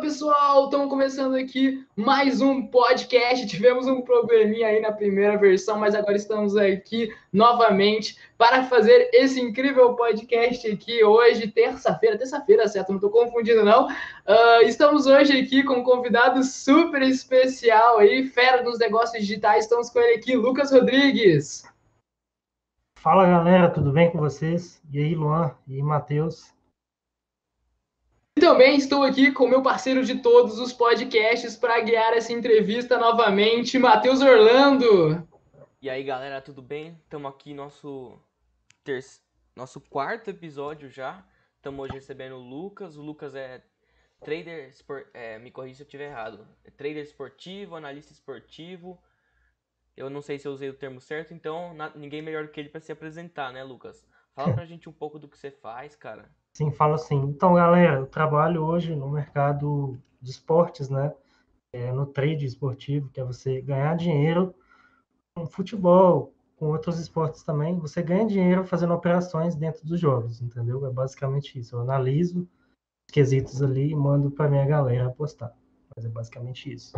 pessoal, estamos começando aqui mais um podcast. Tivemos um probleminha aí na primeira versão, mas agora estamos aqui novamente para fazer esse incrível podcast aqui hoje, terça-feira, certo? Não estou confundindo, não. Estamos hoje aqui com um convidado super especial aí, fera dos negócios digitais. Estamos com ele aqui, Lucas Rodrigues. Fala galera, tudo bem com vocês? E aí, Luan e Matheus? E também estou aqui com o meu parceiro de todos os podcasts para guiar essa entrevista novamente, Matheus Orlando. E aí galera, tudo bem? Estamos aqui nosso quarto episódio já. Estamos hoje recebendo o Lucas. O Lucas é trader, me corrija se eu estiver errado. É trader esportivo, analista esportivo. Eu não sei se eu usei o termo certo, então ninguém melhor do que ele para se apresentar, né, Lucas? Fala pra gente um pouco do que você faz, cara. Sim, falo assim. Então, galera, eu trabalho hoje no mercado de esportes, né? No trade esportivo, que é você ganhar dinheiro com futebol, com outros esportes também. Você ganha dinheiro fazendo operações dentro dos jogos, entendeu? É basicamente isso. Eu analiso os quesitos ali e mando para minha galera apostar. Mas é basicamente isso.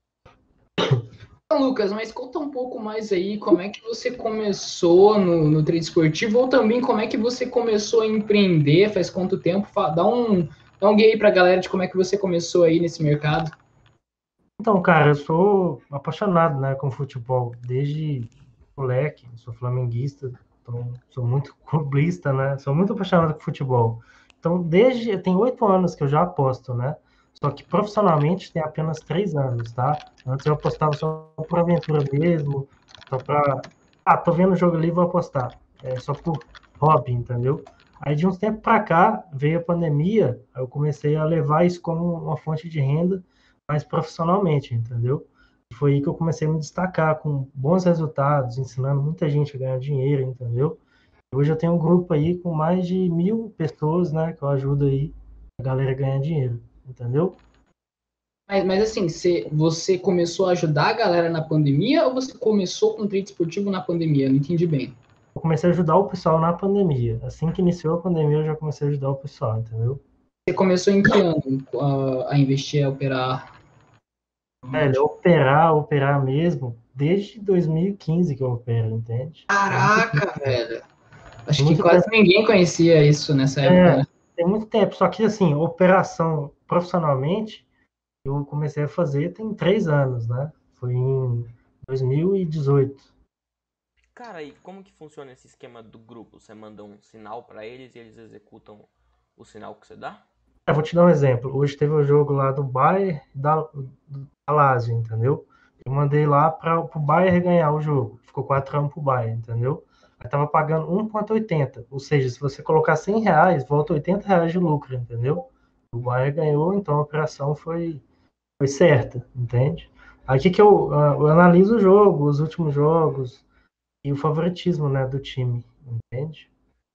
Lucas, mas conta um pouco mais aí como é que você começou no trade esportivo ou também como é que você começou a empreender, faz quanto tempo? Dá um guia aí pra galera de como é que você começou aí nesse mercado. Então, cara, eu sou apaixonado, né, com futebol desde moleque, sou flamenguista, então sou muito clubista, né? Sou muito apaixonado por futebol. Então, tem 8 anos que eu já aposto, né? Só que profissionalmente tem apenas 3 anos, tá? Antes eu apostava só por aventura mesmo, só pra. Ah, tô vendo o jogo ali, vou apostar. É só por hobby, entendeu? Aí de uns tempos pra cá veio a pandemia, aí eu comecei a levar isso como uma fonte de renda mais profissionalmente, entendeu? Foi aí que eu comecei a me destacar com bons resultados, ensinando muita gente a ganhar dinheiro, entendeu? Hoje eu tenho um grupo aí com mais de 1.000 pessoas, né, que eu ajudo aí a galera a ganhar dinheiro, entendeu? Mas assim, você começou a ajudar a galera na pandemia ou você começou com trade esportivo na pandemia? Não entendi bem. Eu comecei a ajudar o pessoal na pandemia. Assim que iniciou a pandemia, eu já comecei a ajudar o pessoal, entendeu? Você começou em que ano a investir, a operar? Velho, operar mesmo, desde 2015 que eu opero, entende? Caraca, velho. Acho que Muito quase tempo. ninguém conhecia isso nessa época, É, né? tem muito tempo. Só que, assim, operação profissionalmente, eu comecei a fazer tem 3 anos, né? Foi em 2018. Cara, e como que funciona esse esquema do grupo? Você manda um sinal pra eles e eles executam o sinal que você dá? Eu vou te dar um exemplo. Hoje teve o jogo lá do Bayern e da Lazio, entendeu? Eu mandei lá para o Bayern ganhar o jogo. Ficou 4-1 pro Bayern, entendeu? Aí tava pagando 1,80. Ou seja, se você colocar R$ 100, volta R$ 80 de lucro, entendeu? O Bayern ganhou, então a operação foi certa, entende? Aí que eu analiso o jogo, os últimos jogos e o favoritismo, né, do time, entende?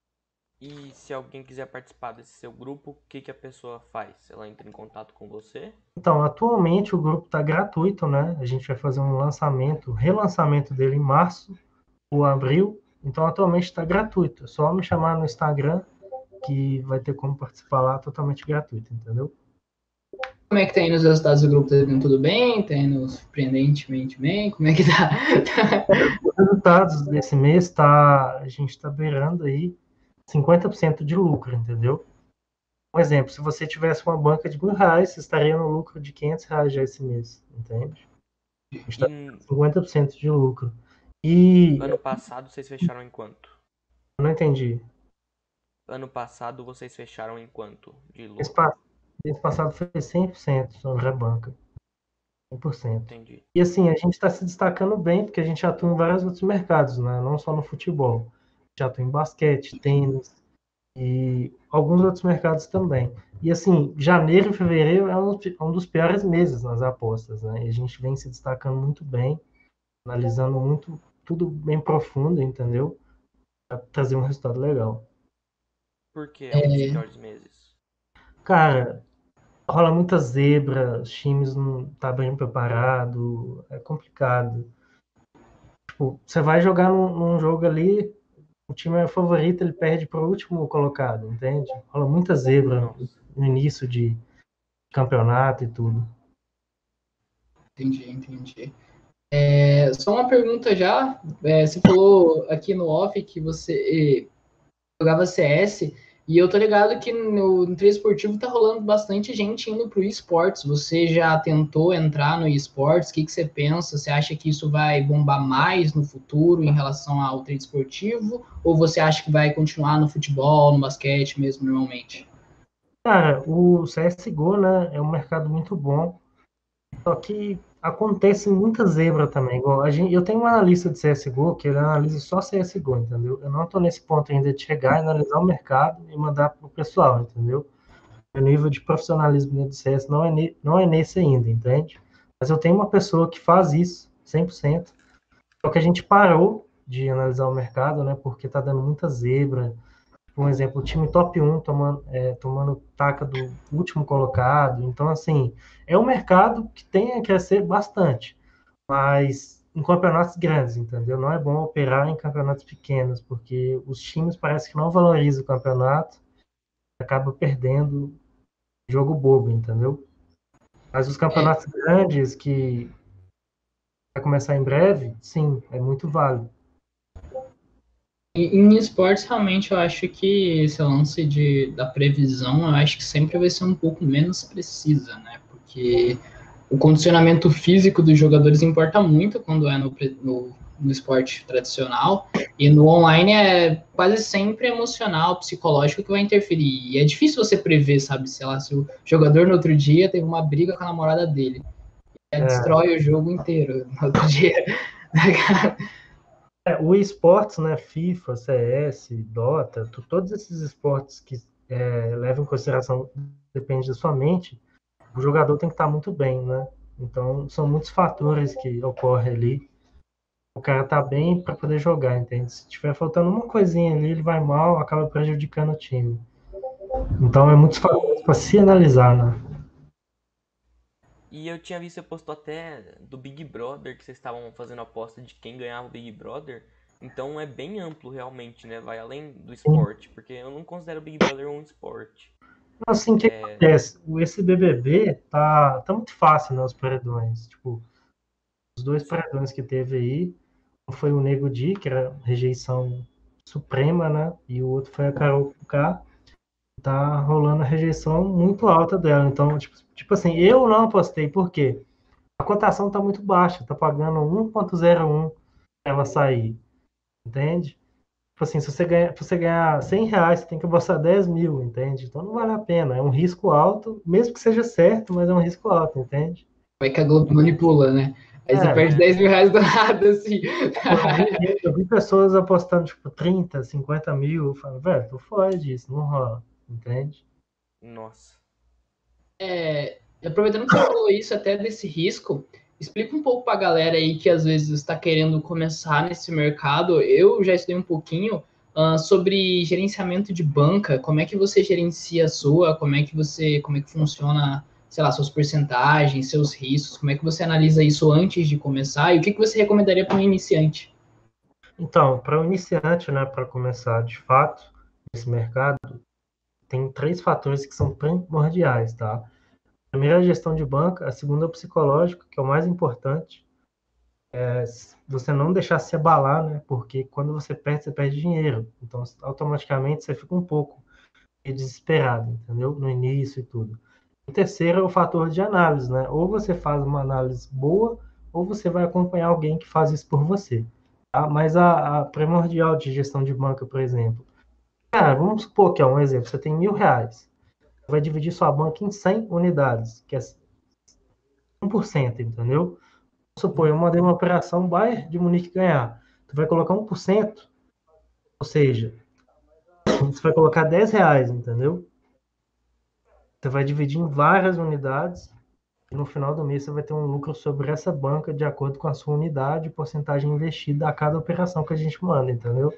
E se alguém quiser participar desse seu grupo, o que a pessoa faz? Ela entra em contato com você? Então, atualmente o grupo está gratuito, né? A gente vai fazer um lançamento, relançamento dele em março ou abril. Então, atualmente está gratuito. É só me chamar no Instagram que vai ter como participar lá totalmente gratuito, entendeu? Como é que tá indo os resultados do grupo? Tá indo tudo bem? Tá indo surpreendentemente bem? Como é que tá? Os resultados desse mês a gente está beirando aí 50% de lucro, entendeu? Um exemplo, se você tivesse uma banca de R$ 1.000, você estaria no lucro de R$ 500 já esse mês, entende? A gente E está com 50% de lucro. E ano passado vocês fecharam em quanto? eu não entendi. Ano passado vocês fecharam em quanto de Mês, lucro? pa- mês passado foi 100% sobre a banca, 100%. Entendi. E assim, a gente está se destacando bem, porque a gente atua em vários outros mercados, né? Não só no futebol. A gente atua em basquete, tênis e alguns outros mercados também. E assim, janeiro e fevereiro é um dos piores meses nas apostas, né? E a gente vem se destacando muito bem, analisando muito, tudo bem profundo, entendeu? Para trazer um resultado legal. Por que é um dos piores meses? Cara, rola muita zebra, os times não tá bem preparado, é complicado. Tipo, você vai jogar num jogo ali, o time é favorito, ele perde pro último colocado, entende? Rola muita zebra Nossa. no início campeonato e tudo. Entendi. Só uma pergunta já. Você falou aqui no off que você jogava CS, e eu tô ligado que no treino esportivo tá rolando bastante gente indo pro esportes. Você já tentou entrar no esportes? O que você pensa? Você acha que isso vai bombar mais no futuro em relação ao treino esportivo? Ou você acha que vai continuar no futebol, no basquete mesmo, normalmente? Cara, o CSGO, né, é um mercado muito bom, só que acontece muita zebra também. Igual eu tenho um analista de CSGO que ele analisa só CSGO, entendeu? Eu não tô nesse ponto ainda de chegar e analisar o mercado e mandar pro pessoal, entendeu? O nível de profissionalismo de CS não é nesse ainda, entende? Mas eu tenho uma pessoa que faz isso 100%. Só que a gente parou de analisar o mercado, né? Porque tá dando muita zebra. Por exemplo, o time top 1 tomando taca do último colocado. Então, assim, é um mercado que tem a crescer bastante, mas em campeonatos grandes, entendeu? Não é bom operar em campeonatos pequenos, porque os times parece que não valorizam o campeonato, acaba perdendo jogo bobo, entendeu? Mas os É, campeonatos grandes, que vai começar em breve, sim, é muito válido. em esportes, realmente, eu acho que esse lance da previsão, eu acho que sempre vai ser um pouco menos precisa, né? Porque o condicionamento físico dos jogadores importa muito quando é no esporte tradicional, e no online é quase sempre emocional, psicológico que vai interferir. E é difícil você prever, sabe? Sei lá, se o jogador no outro dia teve uma briga com a namorada dele, É, destrói o jogo inteiro no outro dia. o esportes, né, FIFA, CS, Dota, todos esses esportes que levam em consideração, depende da sua mente, o jogador tem que estar muito bem, né? Então, são muitos fatores que ocorrem ali. O cara tá bem para poder jogar, entende? Se tiver faltando uma coisinha ali, ele vai mal, acaba prejudicando o time. Então, é muitos fatores para se analisar, né? E eu tinha visto você postou até do Big Brother, que vocês estavam fazendo aposta de quem ganhava o Big Brother. Então é bem amplo realmente, né? Vai além do Sim. esporte, porque eu não considero o Big Brother um esporte. Assim, o que É, acontece? Esse BBB tá muito fácil, né, os paredões. Tipo, os dois paredões que teve aí, um foi o Nego Di, que era rejeição suprema, né? E o outro foi a Carol Conká, tá rolando a rejeição muito alta dela. Então, tipo assim, eu não apostei, por quê? A cotação tá muito baixa, tá pagando 1,01 pra ela sair, entende? Tipo assim, se você ganhar R$ 100, você tem que apostar 10 mil, entende? Então não vale a pena, é um risco alto, mesmo que seja certo, mas é um risco alto, entende? Vai que a Globo manipula, né? Aí você É, perde é, R$ 10.000 do nada, assim. eu vi pessoas apostando, tipo, 30, 50 mil, eu falo, velho, tô fora disso, não rola, entende? nossa. Aproveitando que você falou isso, até desse risco, explica um pouco para a galera aí que às vezes está querendo começar nesse mercado. Eu já estudei um pouquinho sobre gerenciamento de banca, como é que você gerencia a sua, como é que funciona, sei lá, suas porcentagens, seus riscos, como é que você analisa isso antes de começar e o que você recomendaria para um iniciante? Então, para o iniciante, né, para começar de fato nesse mercado, tem três fatores que são primordiais, tá? A primeira é a gestão de banca, a segunda é o psicológico, que é o mais importante. Você não deixar se abalar, né? Porque quando você perde dinheiro. Então, automaticamente você fica um pouco desesperado, entendeu? No início e tudo. O terceiro é o fator de análise, né? Ou você faz uma análise boa, ou você vai acompanhar alguém que faz isso por você. Tá? Mas a primordial de gestão de banca, por exemplo, cara, vamos supor que é um exemplo, você tem R$ 1.000, você vai dividir sua banca em 100 unidades, que é 1%, entendeu? Vamos supor, eu mandei uma operação Bayern de Munique ganhar. Tu vai colocar 1%, ou seja, você vai colocar R$ 10, entendeu? Você vai dividir em várias unidades e no final do mês você vai ter um lucro sobre essa banca de acordo com a sua unidade e porcentagem investida a cada operação que a gente manda, entendeu?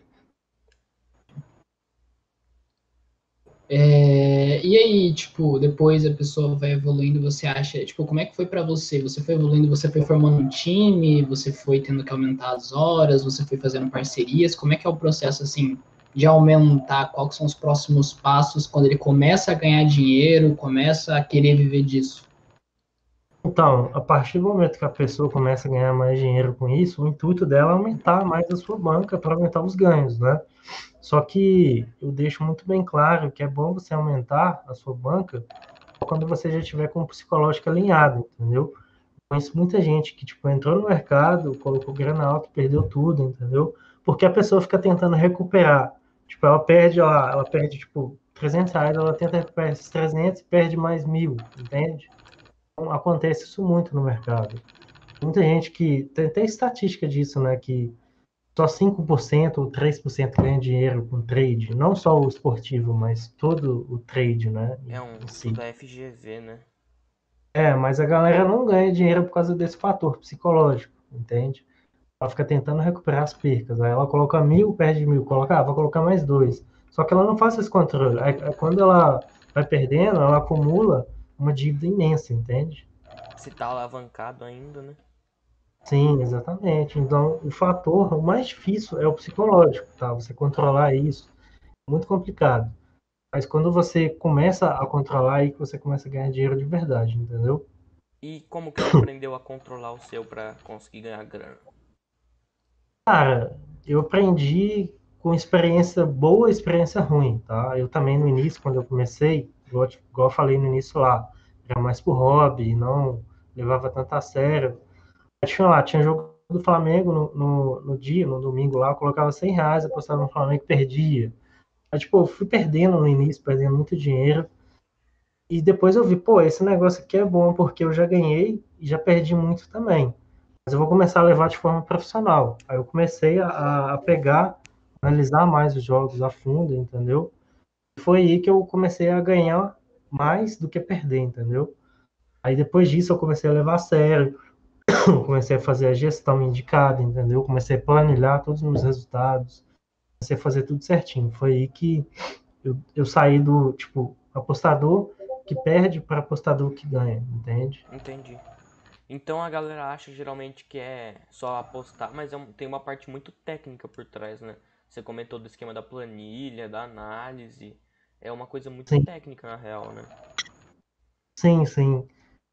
E aí, tipo, depois a pessoa vai evoluindo, você acha, tipo, como é que foi para você? Você foi evoluindo, você foi formando um time, você foi tendo que aumentar as horas, você foi fazendo parcerias, como é que é o processo assim? de aumentar? Quais são os próximos passos quando ele começa a ganhar dinheiro, começa a querer viver disso? Então, a partir do momento que a pessoa começa a ganhar mais dinheiro com isso, o intuito dela é aumentar mais a sua banca para aumentar os ganhos, né? Só que eu deixo muito bem claro que é bom você aumentar a sua banca quando você já estiver com o psicológico alinhado, entendeu? Conheço muita gente que, tipo, entrou no mercado, colocou grana alta, perdeu tudo, entendeu? Porque a pessoa fica tentando recuperar. Tipo, ela perde, tipo, R$ 300, ela tenta recuperar esses 300 e perde mais 1.000, entende? Então, acontece isso muito no mercado. Muita gente que, tem até estatística disso, né, que só 5% ou 3% ganha dinheiro com trade, não só o esportivo, mas todo o trade, né, É um em estudo si. da FGV, né? Mas a galera não ganha dinheiro por causa desse fator psicológico, entende? Ela fica tentando recuperar as percas. Aí ela coloca 1.000, perde 1.000. Coloca, vou colocar mais dois. Só que ela não faz esse controle. Aí quando ela vai perdendo, ela acumula uma dívida imensa, entende? Se tá alavancado ainda, né? Sim, exatamente. Então, o mais difícil é o psicológico, tá? Você controlar isso. É muito complicado. Mas quando você começa a controlar, aí que você começa a ganhar dinheiro de verdade, entendeu? E como que você aprendeu a controlar o seu pra conseguir ganhar grana? Cara, eu aprendi com experiência boa e experiência ruim, tá? Eu também no início, quando eu comecei, igual eu falei no início lá, era mais por hobby, não levava tanto a sério. Tinha jogo do Flamengo no domingo lá, eu colocava R$ 100, apostava no Flamengo e perdia. Aí, tipo, eu fui perdendo no início, perdendo muito dinheiro. E depois eu vi, pô, esse negócio aqui é bom porque eu já ganhei e já perdi muito também. Mas eu vou começar a levar de forma profissional. Aí eu comecei a pegar, analisar mais os jogos a fundo, entendeu? E foi aí que eu comecei a ganhar mais do que perder, entendeu? Aí depois disso eu comecei a levar a sério, comecei a fazer a gestão indicada, entendeu? Comecei a planilhar todos os meus resultados, comecei a fazer tudo certinho. Foi aí que eu saí do, tipo, apostador que perde para apostador que ganha, entende? Entendi. Então a galera acha geralmente que é só apostar, mas tem uma parte muito técnica por trás, né? Você comentou do esquema da planilha, da análise. É uma coisa muito Sim, técnica na real, né? sim, sim.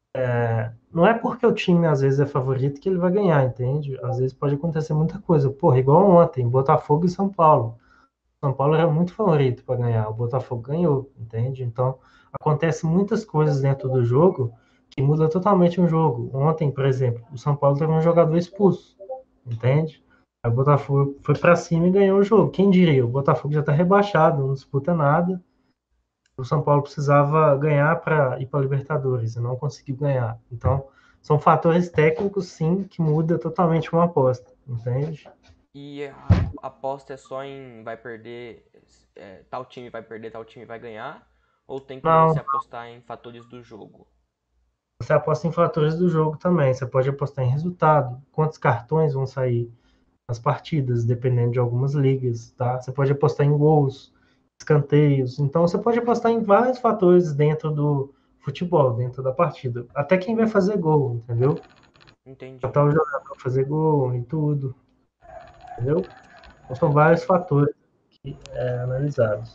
Não é porque o time às vezes é favorito que ele vai ganhar, entende? Às vezes pode acontecer muita coisa. Porra, igual ontem, Botafogo e São Paulo. São Paulo era muito favorito para ganhar, o Botafogo ganhou, entende? Então, acontece muitas coisas dentro do jogo que muda totalmente um jogo. Ontem, por exemplo, o São Paulo teve um jogador expulso, entende? Aí o Botafogo foi para cima e ganhou o jogo. Quem diria? O Botafogo já está rebaixado, não disputa nada. O São Paulo precisava ganhar para ir para a Libertadores e não conseguiu ganhar. Então, são fatores técnicos, sim, que muda totalmente uma aposta, entende? E a aposta é só em vai perder, tal time vai perder, tal time vai ganhar? Ou tem como Não, você apostar em fatores do jogo? você aposta em fatores do jogo também. Você pode apostar em resultado, quantos cartões vão sair nas partidas, dependendo de algumas ligas, tá? Você pode apostar em gols, escanteios. Então, você pode apostar em vários fatores dentro do futebol, dentro da partida. Até quem vai fazer gol, entendeu? Entendi. Botar o jogador fazer gol e tudo, entendeu? Então, são vários fatores analisados.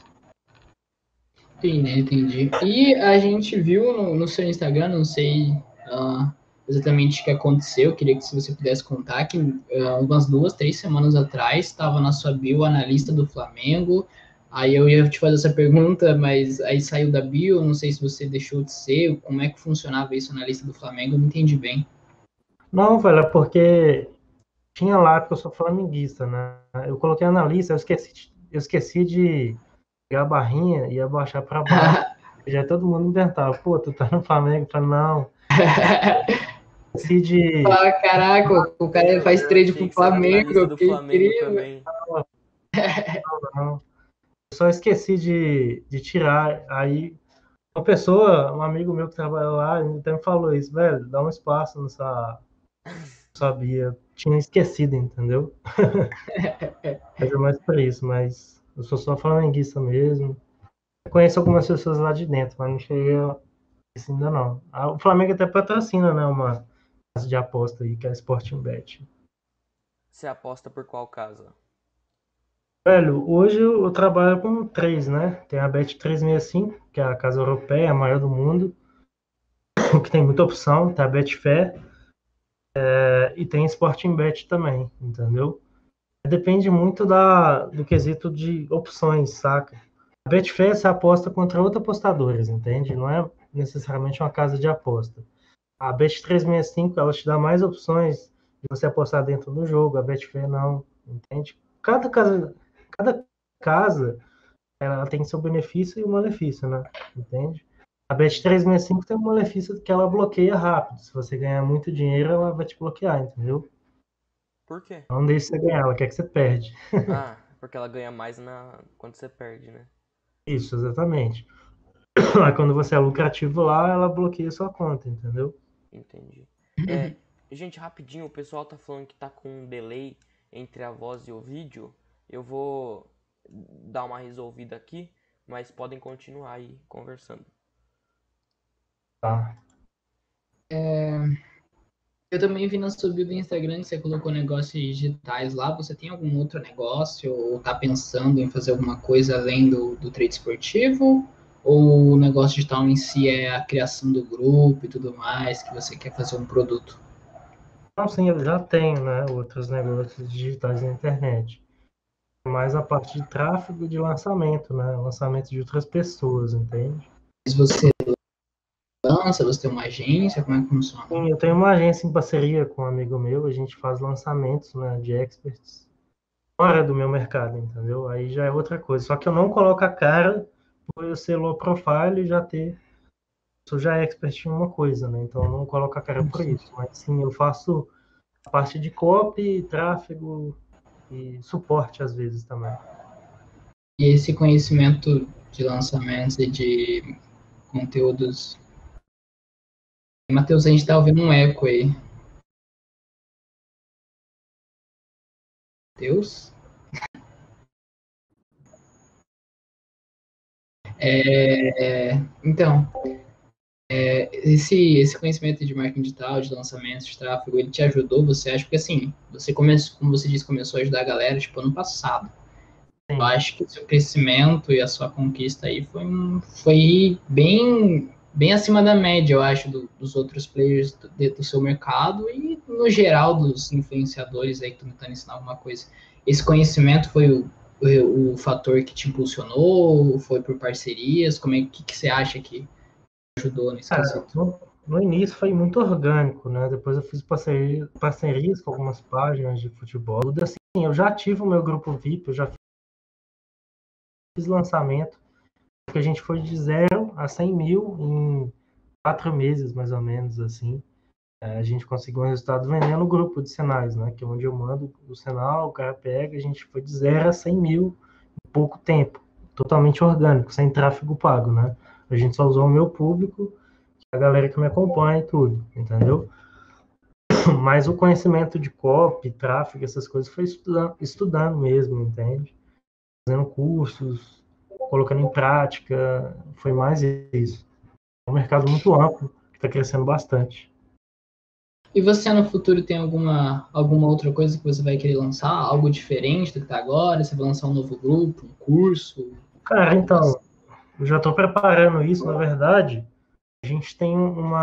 Entendi, entendi. E a gente viu no seu Instagram, não sei ah, exatamente o que aconteceu, queria que se você pudesse contar, que umas 2, 3 semanas atrás estava na sua bio analista do Flamengo. Aí eu ia te fazer essa pergunta, mas aí saiu da bio, não sei se você deixou de ser, como é que funcionava isso analista do Flamengo, eu não entendi bem. Não, velho, é porque tinha lá, porque eu sou flamenguista, né? Eu coloquei analista, eu esqueci de pegar a barrinha e abaixar para baixo. Já todo mundo me perguntava, pô, tu tá no Flamengo? Eu falei, não, esqueci de. Ah, caraca, o cara faz Eu trade achei pro que você era analista Flamengo, do que Flamengo incrível. também. Não, eu só esqueci de tirar. Aí, uma pessoa, um amigo meu que trabalha lá, ele até me falou isso, velho, dá um espaço nessa, sabia? Eu tinha esquecido, entendeu? Mas é mais por isso, mas eu sou só flamenguista mesmo. Eu conheço algumas pessoas lá de dentro, mas não cheguei a isso ainda não. O Flamengo até patrocina, né, uma casa de aposta aí, que é a Sporting Bet. Você aposta por qual casa? Velho, hoje eu trabalho com três, né? Tem a Bet365, que é a casa europeia, a maior do mundo, que tem muita opção. Tem a Betfair, e tem Sporting Bet também, entendeu? Depende muito do quesito de opções, saca? A Betfair você aposta contra outros apostadores, entende? Não é necessariamente uma casa de aposta. A Bet365, ela te dá mais opções de você apostar dentro do jogo, a Betfair não, entende? Cada casa ela tem seu benefício e o malefício, né? Entende? A Bet365 tem um malefício que ela bloqueia rápido. Se você ganhar muito dinheiro, ela vai te bloquear, entendeu? Por quê? Não deixa você ganhar, ela quer que você perde. Ah, porque ela ganha mais quando você perde, né? Isso, exatamente. Aí quando você é lucrativo lá, ela bloqueia sua conta, entendeu? Entendi. Gente, rapidinho, o pessoal tá falando que tá com um delay entre a voz e o vídeo. Eu vou dar uma resolvida aqui, mas podem continuar aí conversando. Tá. Eu também vi na sua bio do Instagram que você colocou negócios digitais lá. Você tem algum outro negócio ou tá pensando em fazer alguma coisa além do trade esportivo? Ou o negócio digital em si é a criação do grupo e tudo mais, que você quer fazer um produto? Então, sim, eu já tenho, né, outros negócios digitais na internet. Mais a parte de tráfego e de lançamento, né? Lançamento de outras pessoas, entende? Mas você lança, você tem uma agência, como é que funciona? Sim, eu tenho uma agência em parceria com um amigo meu, a gente faz lançamentos, né, de experts fora do meu mercado, entendeu? Aí já é outra coisa. Só que eu não coloco a cara por eu ser low profile e já ter. Sou já expert em uma coisa, né? Então eu não coloco a cara por isso. Mas sim, eu faço a parte de copy, tráfego e suporte às vezes também. E esse conhecimento de lançamentos e de conteúdos. Matheus, a gente tá ouvindo um eco aí. Matheus? Então, esse conhecimento de marketing digital, de lançamentos, de tráfego, ele te ajudou, você acha? Porque assim, você começou, como você disse, começou a ajudar a galera, tipo, ano passado. Eu Sim. acho que o seu crescimento e a sua conquista aí foi bem acima da média, eu acho, dos outros players do seu mercado e, no geral, dos influenciadores aí que estão tentando ensinar alguma coisa. Esse conhecimento foi o fator que te impulsionou? Foi por parcerias? Como é que você acha que ajudou nesse Cara, quesito? no início foi muito orgânico, né? Depois eu fiz parcerias com algumas páginas de futebol. Tudo assim, eu já tive o meu grupo VIP, eu já fiz lançamento, porque a gente foi de 0 a 100 mil em 4 meses, mais ou menos, assim. A gente conseguiu um resultado vendendo o grupo de sinais, né? Que é onde eu mando o sinal, o cara pega, a gente foi de 0 a 100 mil em pouco tempo. Totalmente orgânico, sem tráfego pago, né? A gente só usou o meu público, a galera que me acompanha e tudo, entendeu? Mas o conhecimento de copy, tráfego, essas coisas foi estudando mesmo, entende? Fazendo cursos, colocando em prática, foi mais isso. É um mercado muito amplo, que está crescendo bastante. E você no futuro tem alguma outra coisa que você vai querer lançar? Algo diferente do que está agora? Você vai lançar um novo grupo, um curso, Cara, algo assim? então, eu já estou preparando isso, na verdade, a gente tem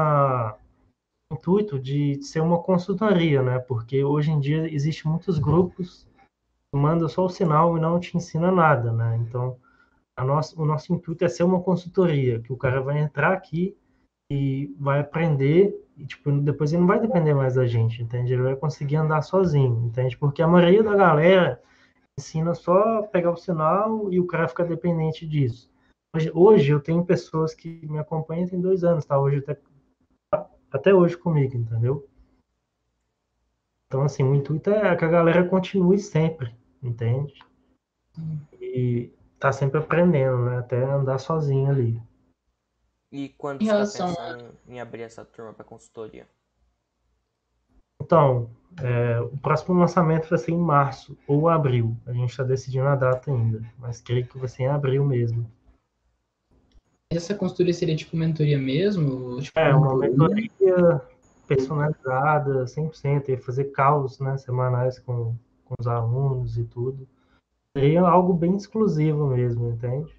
intuito de ser uma consultoria, né? Porque hoje em dia existem muitos grupos que mandam só o sinal e não te ensina nada, né? Então, o nosso intuito é ser uma consultoria, que o cara vai entrar aqui e vai aprender e, tipo, depois ele não vai depender mais da gente, entende? Ele vai conseguir andar sozinho, entende? Porque a maioria da galera ensina só a pegar o sinal e o cara fica dependente disso. Hoje eu tenho pessoas que me acompanham tem 2 anos, tá? Hoje até hoje comigo, entendeu? Então, assim, o intuito é que a galera continue sempre, entende? E tá sempre aprendendo, né? Até andar sozinho ali. E quando Em você está relação pensando em abrir essa turma para consultoria? Então, o próximo lançamento vai ser em março ou abril. A gente está decidindo a data ainda, mas creio que vai ser em abril mesmo. essa consultoria seria tipo mentoria mesmo? Tipo É um uma por um? mentoria personalizada, 100%, e fazer calls, né, semanais com os alunos e tudo. Seria algo bem exclusivo mesmo, entende?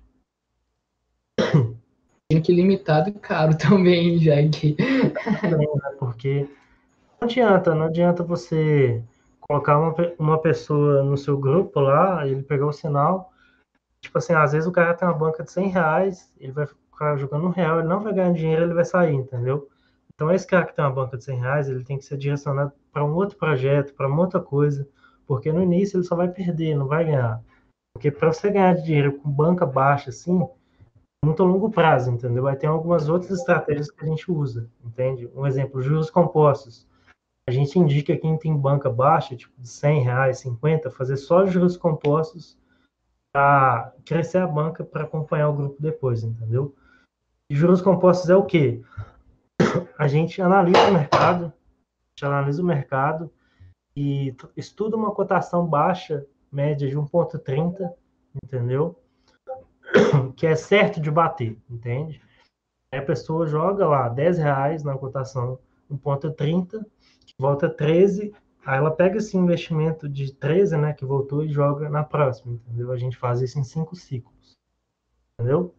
Tem que limitado e caro também, já que. Também, né? Porque não adianta você colocar uma pessoa no seu grupo lá, ele pegar o sinal, tipo assim, às vezes o cara tem uma banca de R$ 100, ele vai ficar jogando R$ 1, ele não vai ganhar dinheiro, ele vai sair, entendeu? Então esse cara que tem uma banca de R$ 100, ele tem que ser direcionado para um outro projeto, para uma outra coisa, porque no início ele só vai perder, não vai ganhar. Porque para você ganhar dinheiro com banca baixa, assim, muito a longo prazo, entendeu? Aí tem algumas outras estratégias que a gente usa, entende? Um exemplo, juros compostos. A gente indica quem tem banca baixa, tipo de R$ 100, 50, fazer só juros compostos para crescer a banca para acompanhar o grupo depois, entendeu? E juros compostos é o quê? A gente analisa o mercado e estuda uma cotação baixa, média de 1,30, entendeu? Que é certo de bater, entende? Aí a pessoa joga lá R$ 10 na cotação 1,30, que volta 13, aí ela pega esse investimento de 13, né, que voltou e joga na próxima, entendeu? A gente faz isso em 5 ciclos, entendeu?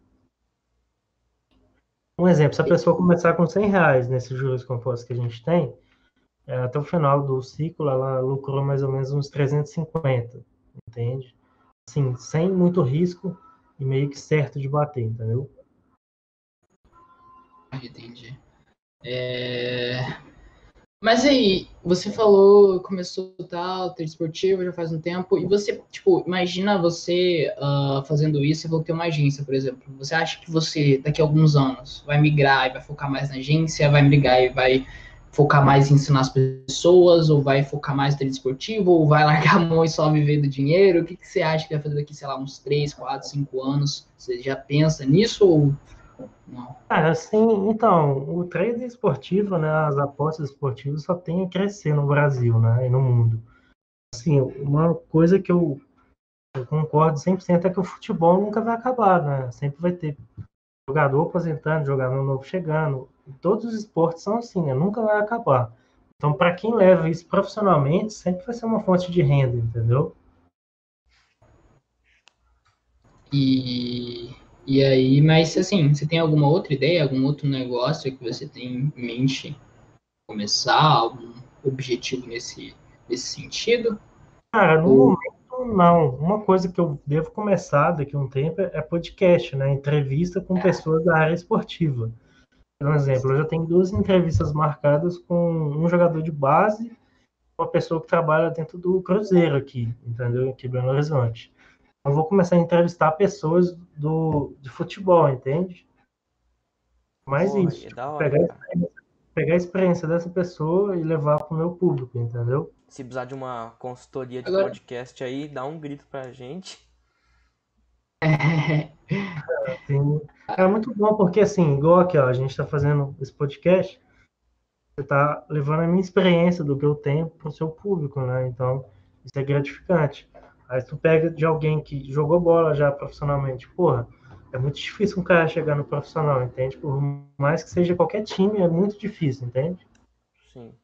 Um exemplo, se a pessoa começar com R$ 100 nesses juros compostos que a gente tem, até o final do ciclo ela lucrou mais ou menos uns 350, entende? Assim, sem muito risco e meio que certo de bater, entendeu? Entendi. Mas aí, você falou, começou tal, ter esportivo já faz um tempo, e você, tipo, imagina você fazendo isso, você falou que tem uma agência, por exemplo. Você acha que você, daqui a alguns anos, vai migrar e vai focar mais na agência, vai migrar e vai focar mais em ensinar as pessoas, ou vai focar mais no treino esportivo, ou vai largar a mão e só viver do dinheiro? O que, que você acha que vai fazer daqui, sei lá, uns 3, 4, 5 anos? Você já pensa nisso ou não? Cara, assim, então, o trading esportivo, né, as apostas esportivas só tem a crescer no Brasil, né, e no mundo. Assim, uma coisa que eu concordo 100% é que o futebol nunca vai acabar, né? Sempre vai ter jogador aposentando, jogador novo chegando. Todos os esportes são assim, né? Nunca vai acabar. Então, para quem leva isso profissionalmente, sempre vai ser uma fonte de renda, entendeu? E, e aí, mas assim, você tem alguma outra ideia, algum outro negócio que você tem em mente começar, algum objetivo nesse sentido? Cara, no Ou momento, não. Uma coisa que eu devo começar daqui a um tempo é podcast, né? Entrevista com pessoas da área esportiva. Por exemplo, eu já tenho 2 entrevistas marcadas com um jogador de base, uma pessoa que trabalha dentro do Cruzeiro aqui, entendeu? Aqui em Belo Horizonte. Eu vou começar a entrevistar pessoas de futebol, entende? Mais Porra, isso, aí é tipo, da hora, cara. pegar a experiência dessa pessoa e levar para o meu público, entendeu? Se precisar de uma consultoria de agora, podcast aí, dá um grito pra gente. Assim, é muito bom porque, assim, igual aqui, ó, a gente está fazendo esse podcast, você está levando a minha experiência do que eu tenho para o seu público, né? Então, isso é gratificante. Aí tu pega de alguém que jogou bola já profissionalmente, porra, é muito difícil um cara chegar no profissional, entende? Por mais que seja qualquer time, é muito difícil, entende? Sim.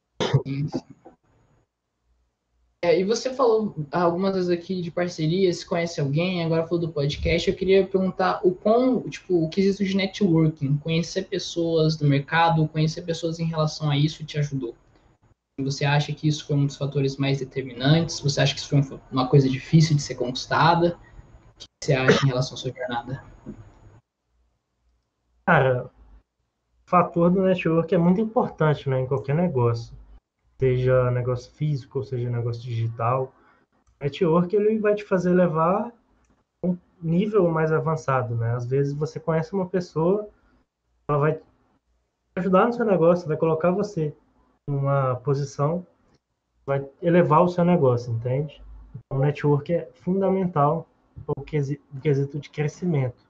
e você falou algumas vezes aqui de parceria, se conhece alguém, agora falou do podcast, eu queria perguntar o quesito de networking, conhecer pessoas do mercado, conhecer pessoas em relação a isso te ajudou? Você acha que isso foi um dos fatores mais determinantes? Você acha que isso foi uma coisa difícil de ser conquistada? O que você acha em relação à sua jornada? Cara, o fator do network é muito importante, né, em qualquer negócio, seja negócio físico ou seja negócio digital. Network ele vai te fazer levar um nível mais avançado, né? Às vezes você conhece uma pessoa, ela vai te ajudar no seu negócio, vai colocar você em uma posição, vai elevar o seu negócio, entende? Então, o network é fundamental para o quesito de crescimento.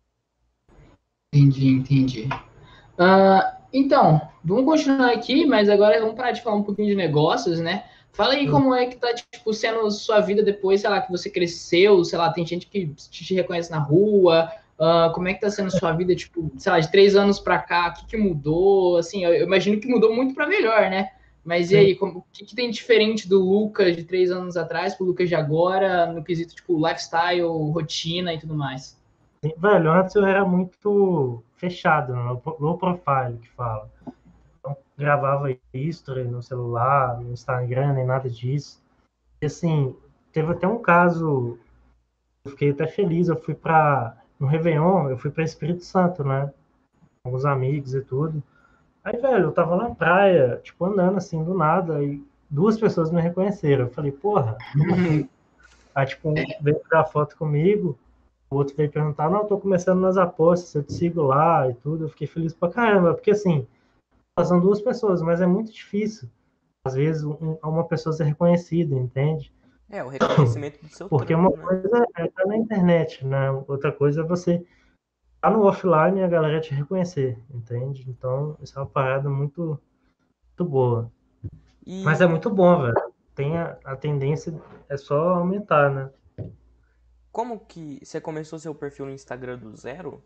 Entendi. Então, vamos continuar aqui, mas agora vamos parar de falar um pouquinho de negócios, né? Fala aí como é que tá, tipo, sendo sua vida depois, sei lá, que você cresceu, sei lá, tem gente que te reconhece na rua, como é que tá sendo sua vida, tipo, sei lá, de 3 anos pra cá, o que mudou? Assim, eu imagino que mudou muito pra melhor, né? Mas e aí, o que tem diferente do Lucas de 3 anos atrás pro Lucas de agora, no quesito, tipo, lifestyle, rotina e tudo mais? Velho, antes eu era muito fechado, né? Low profile que fala. Não gravava history no celular, no Instagram, nem nada disso. E assim, teve até um caso, eu fiquei até feliz, no Réveillon, eu fui para Espírito Santo, né? Com os amigos e tudo. Aí, velho, eu tava na praia, tipo, andando assim, do nada, e duas pessoas me reconheceram. Eu falei, porra, como assim? Aí, tipo, um veio tirar foto comigo, o outro veio perguntar, não, eu tô começando nas apostas, eu te sigo lá e tudo. Eu fiquei feliz pra caramba, porque assim, são duas pessoas, mas é muito difícil. Às vezes, uma pessoa ser reconhecida, entende? É, o reconhecimento do seu Porque uma trampo, né? coisa é estar na internet, né? Outra coisa é você estar no offline e a galera te reconhecer, entende? Então, isso é uma parada muito, muito boa. Mas é E muito bom, velho. Tem a tendência é só aumentar, né? como que você começou seu perfil no Instagram do zero?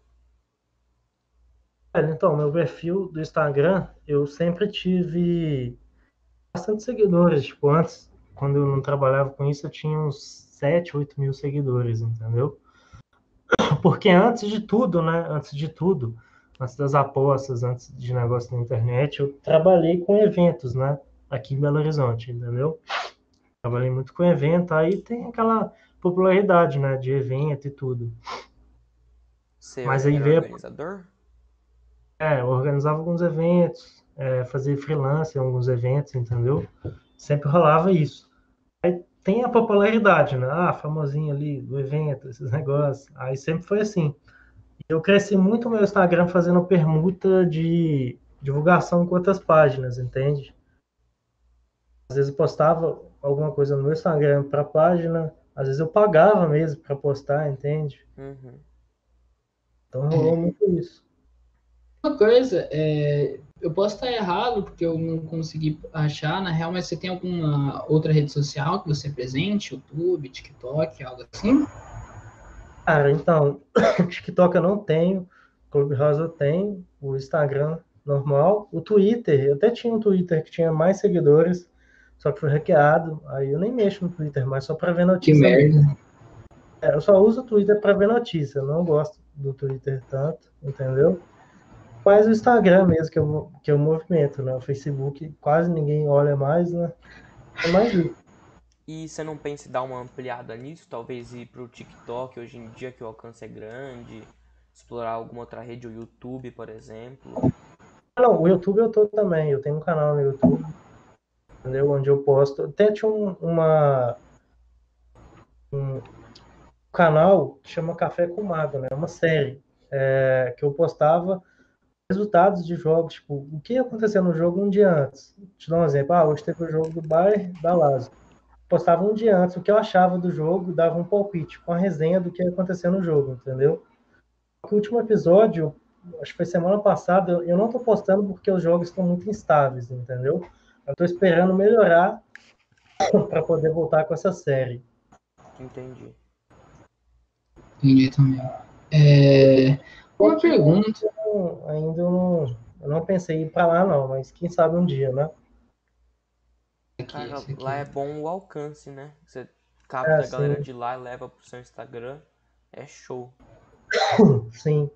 Então, meu perfil do Instagram, eu sempre tive bastante seguidores. Tipo, antes, quando eu não trabalhava com isso, eu tinha uns 7, 8 mil seguidores, entendeu? Porque antes de tudo, né? Antes de tudo, antes das apostas, antes de negócio na internet, eu trabalhei com eventos, né? Aqui em Belo Horizonte, entendeu? Trabalhei muito com evento, aí tem aquela popularidade, né? De evento e tudo. Você Mas aí era veio organizador? eu organizava alguns eventos, fazia freelance em alguns eventos, entendeu? Sempre rolava isso. Aí tem a popularidade, né? Ah, famosinho ali do evento, esses negócios. Aí sempre foi assim. Eu cresci muito o meu Instagram fazendo permuta de divulgação com outras páginas, entende? Às vezes eu postava alguma coisa no meu Instagram para a página, às vezes eu pagava mesmo para postar, entende? Uhum. Então rolou É. muito isso. Uma coisa, eu posso estar errado, porque eu não consegui achar, na real, mas você tem alguma outra rede social que você é presente? YouTube, TikTok, algo assim? Cara, então, TikTok eu não tenho, Clubhouse eu tenho, o Instagram normal, o Twitter, eu até tinha um Twitter que tinha mais seguidores, só que foi hackeado, aí eu nem mexo no Twitter mais, só para ver Que notícia mesmo. merda. Eu só uso o Twitter para ver notícia, eu não gosto do Twitter tanto, entendeu? Mas o Instagram mesmo que eu movimento, né? O Facebook quase ninguém olha mais, né? É mais isso. E você não pensa em dar uma ampliada nisso? Talvez ir pro TikTok hoje em dia que o alcance é grande? Explorar alguma outra rede, o YouTube, por exemplo? Ah, não, o YouTube eu tô também, eu tenho um canal no YouTube, entendeu? Onde eu posto, até tinha um canal que chama Café com Mago, né? Uma série que eu postava resultados de jogos, tipo, o que aconteceu no jogo um dia antes. Te dar um exemplo, hoje teve o jogo do Bayern da Lazio. Postava um dia antes o que eu achava do jogo, dava um palpite com a resenha do que ia acontecer no jogo, entendeu? O último episódio, acho que foi semana passada, eu não tô postando porque os jogos estão muito instáveis, entendeu? Eu tô esperando melhorar para poder voltar com essa série. Entendi. Entendi também. É, Só uma que pergunta. eu não pensei em ir para lá, não, mas quem sabe um dia, né? Aqui, Cara, esse lá é aqui. bom o alcance, né? Você É capta a assim, galera de lá e leva pro seu Instagram. É show. sim.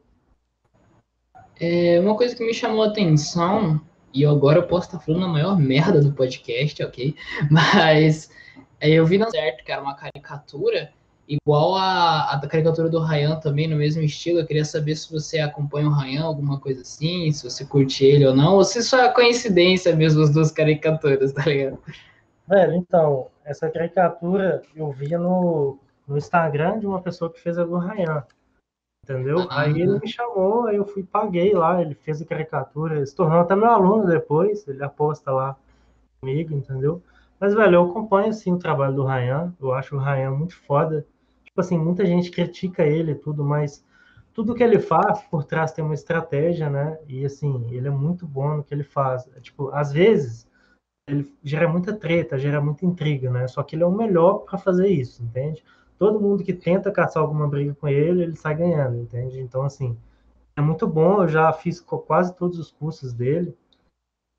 Uma coisa que me chamou a atenção, e agora eu posso estar falando a maior merda do podcast, ok? Mas eu vi na certo que era uma caricatura, igual a da caricatura do Ryan também, no mesmo estilo. Eu queria saber se você acompanha o Ryan, alguma coisa assim, se você curte ele ou não, ou se só é coincidência mesmo as duas caricaturas, tá ligado? Velho, então, essa caricatura eu vi no Instagram de uma pessoa que fez a do Ryan, entendeu? Aí ele Ah, me chamou, aí eu fui, paguei lá, ele fez a caricatura, ele se tornou até meu aluno depois, ele aposta lá comigo, entendeu? Mas, velho, eu acompanho, assim, o trabalho do Ryan, eu acho o Ryan muito foda. Tipo assim, muita gente critica ele e tudo, mas tudo que ele faz, por trás tem uma estratégia, né? E, assim, ele é muito bom no que ele faz. Tipo, às vezes, ele gera muita treta, gera muita intriga, né? Só que ele é o melhor para fazer isso, entende? Todo mundo que tenta caçar alguma briga com ele, ele sai ganhando, entende? Então, assim, é muito bom, eu já fiz quase todos os cursos dele,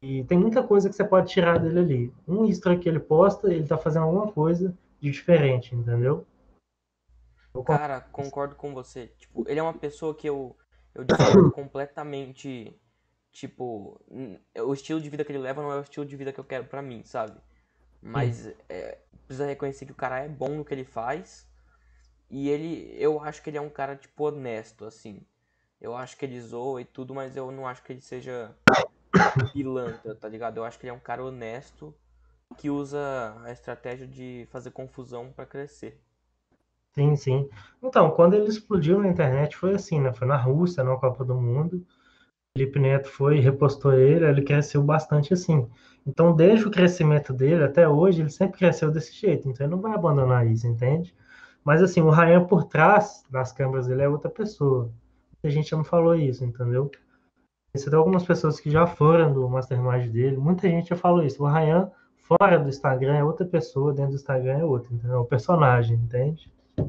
E tem muita coisa que você pode tirar dele ali. Um extra que ele posta, ele tá fazendo alguma coisa de diferente, entendeu? Eu concordo. Cara, concordo com você. Tipo, ele é uma pessoa que eu discordo completamente. Tipo, o estilo de vida que ele leva não é o estilo de vida que eu quero pra mim, sabe? Sim, Mas precisa reconhecer que o cara é bom no que ele faz. E eu acho que ele é um cara, tipo, honesto, assim. Eu acho que ele zoa e tudo, mas eu não acho que ele seja pilantra, tá ligado? Eu acho que ele é um cara honesto que usa a estratégia de fazer confusão pra crescer. sim, sim. Então, quando ele explodiu na internet, foi assim, né? Foi na Rússia, na Copa do Mundo. Felipe Neto foi, repostou ele, ele cresceu bastante assim. Então, desde o crescimento dele até hoje, ele sempre cresceu desse jeito. Então, ele não vai abandonar isso, entende? Mas, assim, o Ryan por trás das câmeras, ele é outra pessoa. A gente não falou isso, entendeu? Você tem algumas pessoas que já foram do Mastermind dele, muita gente já falou isso. O Ryan, fora do Instagram, é outra pessoa, dentro do Instagram é outra, entendeu? É um personagem, entende?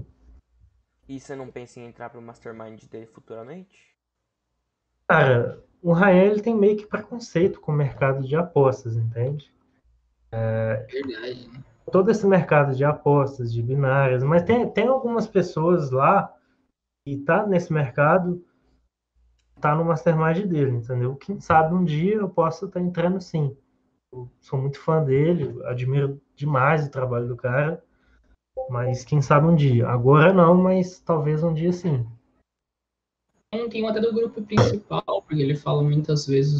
E você não pensa em entrar pro mastermind dele futuramente? Cara, o Ryan, ele tem meio que preconceito com o mercado de apostas, entende? Verdade, né? Todo esse mercado de apostas, de binárias, mas tem algumas pessoas lá que tá nesse mercado, tá no mastermind dele, entendeu? Quem sabe um dia eu possa estar entrando sim. Eu sou muito fã dele, admiro demais o trabalho do cara, mas quem sabe um dia. Agora não, mas talvez um dia sim. Tem um até do grupo principal, porque ele fala muitas vezes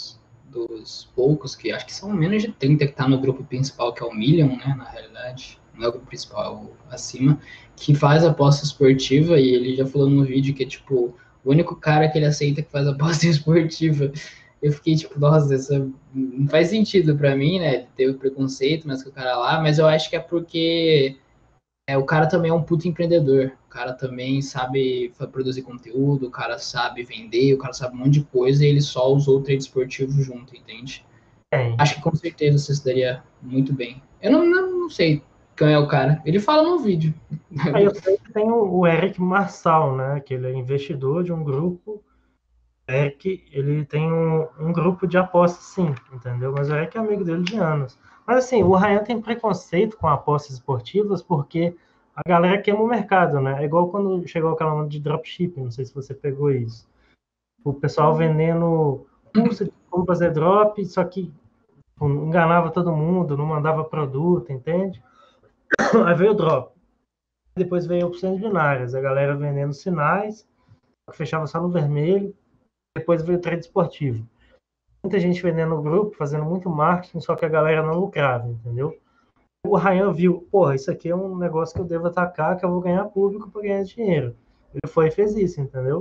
dos poucos, que acho que são menos de 30 que tá no grupo principal, que é o Million, né, na realidade. Não é o grupo principal, é o acima, que faz aposta esportiva, e ele já falou no vídeo que é, tipo, o único cara que ele aceita que faz aposta esportiva. Eu fiquei, tipo, nossa, isso não faz sentido pra mim, né, ter o preconceito, mas que o cara lá, mas eu acho que é porque o cara também é um puto empreendedor. O cara também sabe produzir conteúdo, o cara sabe vender, o cara sabe um monte de coisa e ele só usou o trade esportivo junto, entende? Tem. Acho que com certeza você se daria muito bem. Eu não sei quem é o cara. Ele fala no vídeo. Aí eu sei que tem o Eric Marçal, né? Que ele é investidor de um grupo. Eric, ele tem um grupo de apostas, sim, entendeu? Mas o Eric é amigo dele de anos. Mas assim, o Ryan tem preconceito com apostas esportivas porque a galera queima o mercado, né? É igual quando chegou aquela onda de dropshipping, não sei se você pegou isso. O pessoal vendendo curso de como fazer drop, só que enganava todo mundo, não mandava produto, entende? Aí veio o drop. Depois veio opções binárias, a galera vendendo sinais, fechava só no vermelho. Depois veio o trade esportivo. Muita gente vendendo no grupo, fazendo muito marketing, só que a galera não lucrava, entendeu? O Ryan viu, porra, isso aqui é um negócio que eu devo atacar, que eu vou ganhar público para ganhar dinheiro. Ele foi e fez isso, entendeu?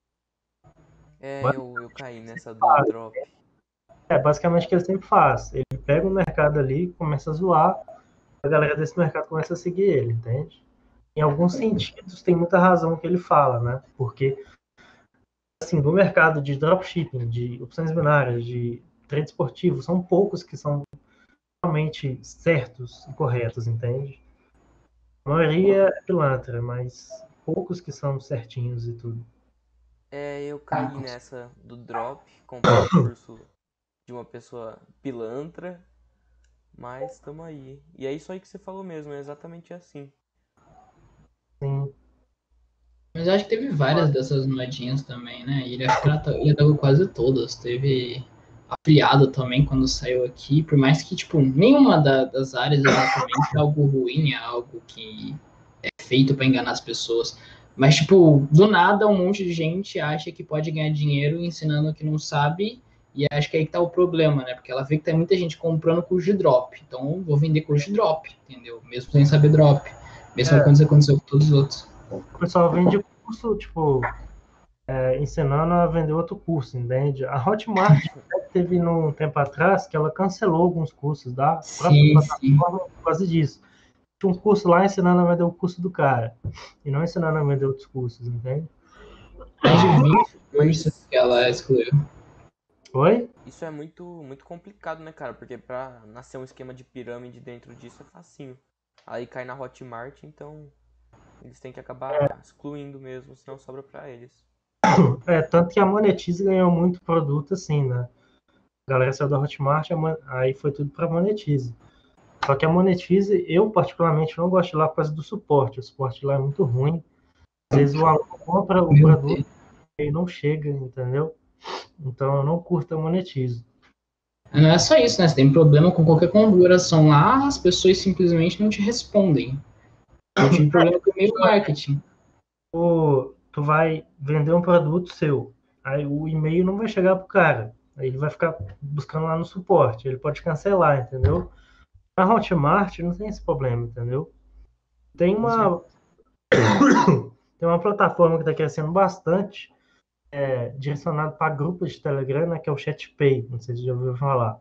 É, eu caí nessa do drop. É basicamente o que ele sempre faz. Ele pega o mercado ali, começa a zoar, a galera desse mercado começa a seguir ele, entende? Em alguns sentidos, tem muita razão o que ele fala, né? Porque, assim, do mercado de dropshipping, de opções binárias, de trade esportivo, são poucos que são realmente certos e corretos, entende? A maioria é pilantra, mas poucos que são certinhos e tudo. É, eu caí nessa do drop, comprei um curso de uma pessoa pilantra, mas tamo aí. E é isso aí que você falou mesmo, é exatamente assim. Sim, Mas eu acho que teve várias dessas moedinhas também, né? E ele acho que ele atacou quase todas. Teve afiliado também quando saiu aqui, por mais que, tipo, nenhuma das áreas exatamente é algo ruim, é algo que feito para enganar as pessoas. Mas, tipo, do nada, um monte de gente acha que pode ganhar dinheiro ensinando o que não sabe. E acho que aí que tá o problema, né? Porque ela vê que tem muita gente comprando curso de drop. Então, vou vender curso de drop, entendeu? Mesmo sem saber drop. Mesma é, coisa aconteceu com todos os outros. o pessoal vende curso, tipo, ensinando a vender outro curso, entende? A Hotmart teve num tempo atrás que ela cancelou alguns cursos da própria Sim, sim. plataforma por causa disso. Tinha um curso lá ensinando a vender o curso do cara, e não ensinando a vender outros cursos, entende? Mais de 20 cursos Mas que ela excluiu. Oi? isso é muito complicado, né, cara? Porque pra nascer um esquema de pirâmide dentro disso é facinho. Aí cai na Hotmart, então eles têm que acabar excluindo mesmo, senão sobra pra eles. Tanto que a Monetize ganhou muito produto assim, né? A galera saiu da Hotmart, aí foi tudo para Monetize. Só que a Monetize, eu particularmente não gosto de lá por causa do suporte. O suporte lá é muito ruim. Às vezes o aluno compra o Meu produto Deus. e não chega, entendeu? Então eu não curto a Monetize. Não é só isso, né? Você tem problema com qualquer configuração lá, as pessoas simplesmente não te respondem. Eu tive problema com o e-mail marketing. Tu vai vender um produto seu, aí o e-mail não vai chegar pro cara. Aí ele vai ficar buscando lá no suporte. Ele pode cancelar, entendeu? Na Hotmart não tem esse problema, entendeu? Tem uma, tem uma plataforma que está crescendo bastante, direcionado para grupos de Telegram, né, que é o ChatPay. Não sei se você já ouviu falar.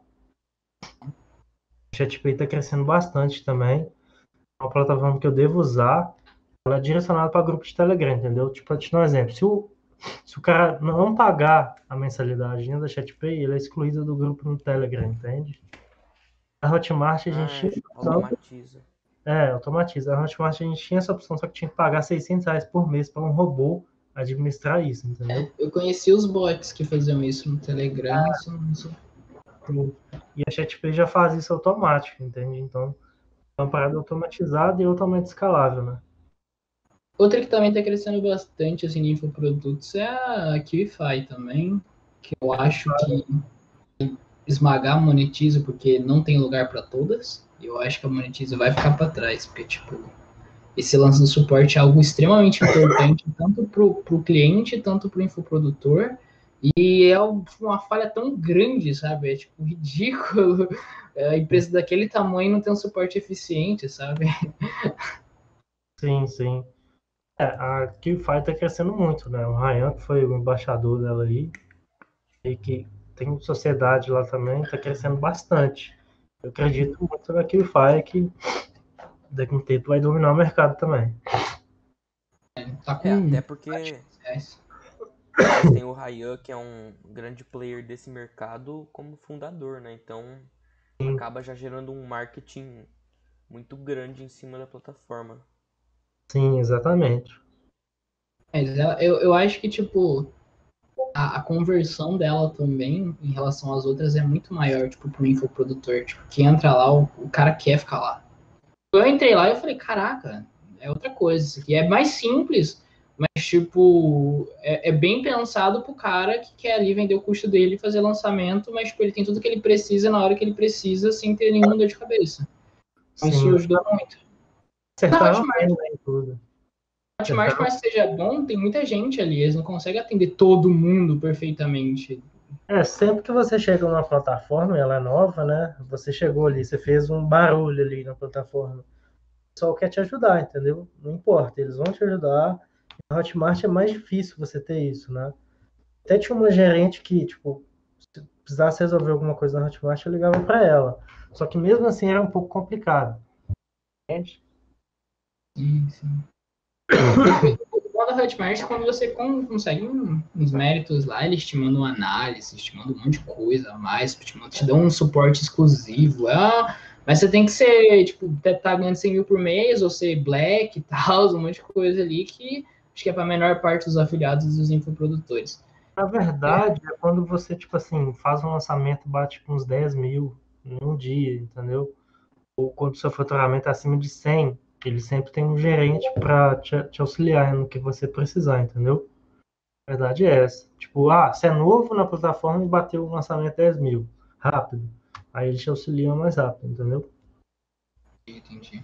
O ChatPay está crescendo bastante também. É uma plataforma que eu devo usar. Ela é direcionada para grupos de Telegram, entendeu? Tipo, para te dar um exemplo. Se o cara não pagar a mensalidade da ChatPay, ele é excluído do grupo no Telegram, entende? A Hotmart a gente tinha essa opção. Automatiza. Automatiza. A Hotmart a gente tinha essa opção, só que tinha que pagar R$ 600 por mês para um robô administrar isso, entendeu? Eu conheci os bots que faziam isso no Telegram. E a ChatPay já faz isso automático, entende? Então, é uma parada automatizada e altamente escalável, né? Outra que também está crescendo bastante assim, em infoprodutos é a QIFI também, que eu acho que esmagar a Monetize porque não tem lugar para todas. Eu acho que a Monetize vai ficar para trás, porque tipo, esse lance do suporte é algo extremamente importante, tanto para o cliente, tanto para o infoprodutor, e é uma falha tão grande, sabe? É tipo ridículo a empresa daquele tamanho não ter um suporte eficiente, sabe? Sim, sim. A QFi está crescendo muito, né? O Ryan, que foi o embaixador dela aí, e que tem sociedade lá também, está crescendo bastante. Eu acredito muito na QFi, que daqui a um tempo vai dominar o mercado também. Tá Até com porque reais. eles têm o Ryan, que é um grande player desse mercado, como fundador, né? Então acaba já gerando um marketing muito grande em cima da plataforma. Sim, exatamente. Eu acho que, tipo, a conversão dela também, em relação às outras, é muito maior, tipo, pro infoprodutor. Tipo, que entra lá, o cara quer ficar lá. Eu entrei lá e eu falei, caraca, é outra coisa. Isso aqui é mais simples, mas, tipo, é bem pensado pro cara que quer ali vender o custo dele e fazer lançamento, mas, tipo, ele tem tudo que ele precisa na hora que ele precisa, sem ter nenhuma dor de cabeça. Então, isso Sim, ajudou muito. Na acertaram Hotmart, bem, né, em tudo. Hotmart, por Acertaram. mais que seja bom, tem muita gente ali, eles não conseguem atender todo mundo perfeitamente. Sempre que você chega numa plataforma e ela é nova, né? Você chegou ali, você fez um barulho ali na plataforma. O pessoal quer te ajudar, entendeu? Não importa, eles vão te ajudar. Na Hotmart é mais difícil você ter isso, né? Até tinha uma gerente que, tipo, se precisasse resolver alguma coisa na Hotmart, eu ligava para ela. Só que mesmo assim era um pouco complicado. Entende? Sim, sim. O bom da Hotmart é quando você consegue uns méritos lá, eles te mandam análise, te mandam um monte de coisa a mais, te dão um suporte exclusivo. Mas você tem que ser, tipo, tá ganhando 100 mil por mês, ou ser black e tal, um monte de coisa ali que acho que é para a menor parte dos afiliados e dos infoprodutores. Na verdade, é quando você, tipo assim, faz um lançamento, bate com uns 10 mil num dia, entendeu? Ou quando o seu faturamento é acima de 100, ele sempre tem um gerente para te auxiliar no que você precisar, entendeu? A verdade é essa. Tipo, você é novo na plataforma e bateu o lançamento 10 mil. Rápido. Aí eles te auxiliam mais rápido, entendeu? Entendi.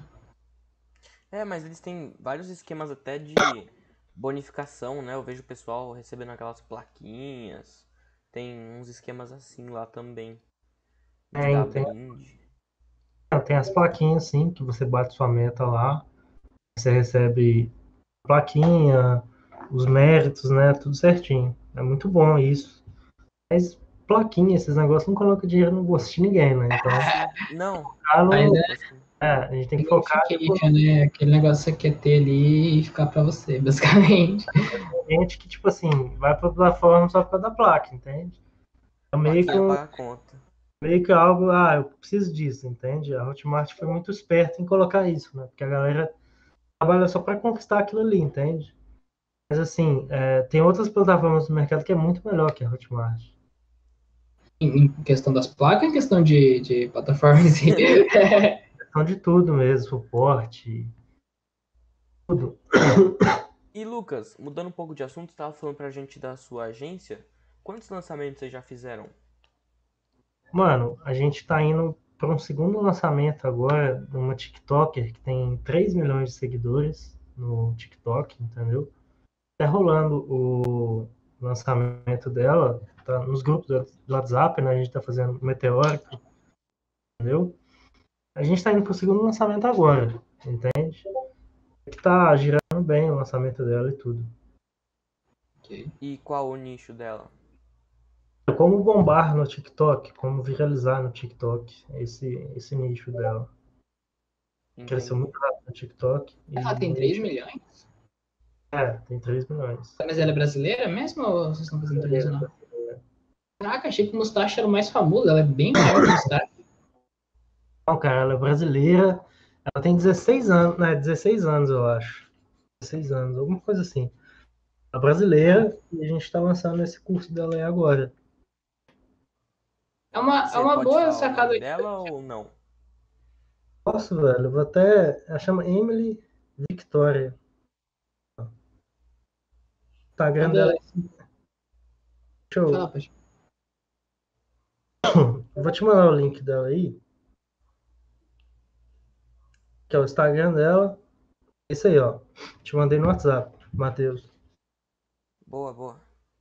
Mas eles têm vários esquemas até de bonificação, né? Eu vejo o pessoal recebendo aquelas plaquinhas. Tem uns esquemas assim lá também. De dar Tem, brinde. tem as plaquinhas, sim, que você bate sua meta lá. Você recebe plaquinha, os méritos, né? Tudo certinho. É muito bom isso. Mas plaquinha, esses negócios não colocam dinheiro no bolso de ninguém, né? Então, Sim. Não. focar Mas no, Basicamente. a gente tem que focar gamification, né? Aquele negócio que você quer ter ali e ficar para você, basicamente. em gente que, tipo assim, vai pra plataforma só por causa da placa, entende? É Plaquinha paga a conta. meio que algo, eu preciso disso, entende? A Hotmart foi muito esperta em colocar isso, né? Porque a galera trabalha só para conquistar aquilo ali, entende? Mas assim, tem outras plataformas no mercado que é muito melhor que a Hotmart. Em questão das placas, em questão de plataforma em si. Questão de tudo mesmo, suporte, tudo. E Lucas, mudando um pouco de assunto, você estava falando pra gente da sua agência. Quantos lançamentos vocês já fizeram? Mano, a gente tá indo para um segundo lançamento agora de uma TikToker que tem 3 milhões de seguidores no TikTok, entendeu? Tá rolando o lançamento dela, tá nos grupos do WhatsApp, né? A gente tá fazendo meteórico, entendeu? A gente tá indo pro segundo lançamento agora, entende? Que tá girando bem o lançamento dela e tudo. Ok. E qual o nicho dela? Como bombar no TikTok, como viralizar no TikTok, esse nicho dela. Cresceu Entendi. muito rápido no TikTok Ela tem e 3 milhões? tem 3 milhões. Mas ela é brasileira mesmo ou vocês estão fazendo internacional? Caraca, achei que o Mustache era o mais famoso. Ela é bem maior que o Mustache. Não, cara, ela é brasileira. Ela tem 16 anos, né? 16 anos, eu acho. 16 anos, alguma coisa assim. Ela é brasileira e a gente tá lançando esse curso dela aí agora. É Você uma pode boa falar o sacada. nome dela ou não? Posso, velho? Eu vou até. Ela chama Emily Victoria. O Instagram dela Manda. é. Deixa Fala, eu. pode. Eu vou te mandar o link dela aí, que é o Instagram dela. É isso aí, ó. Te mandei no WhatsApp, Matheus. Boa, boa.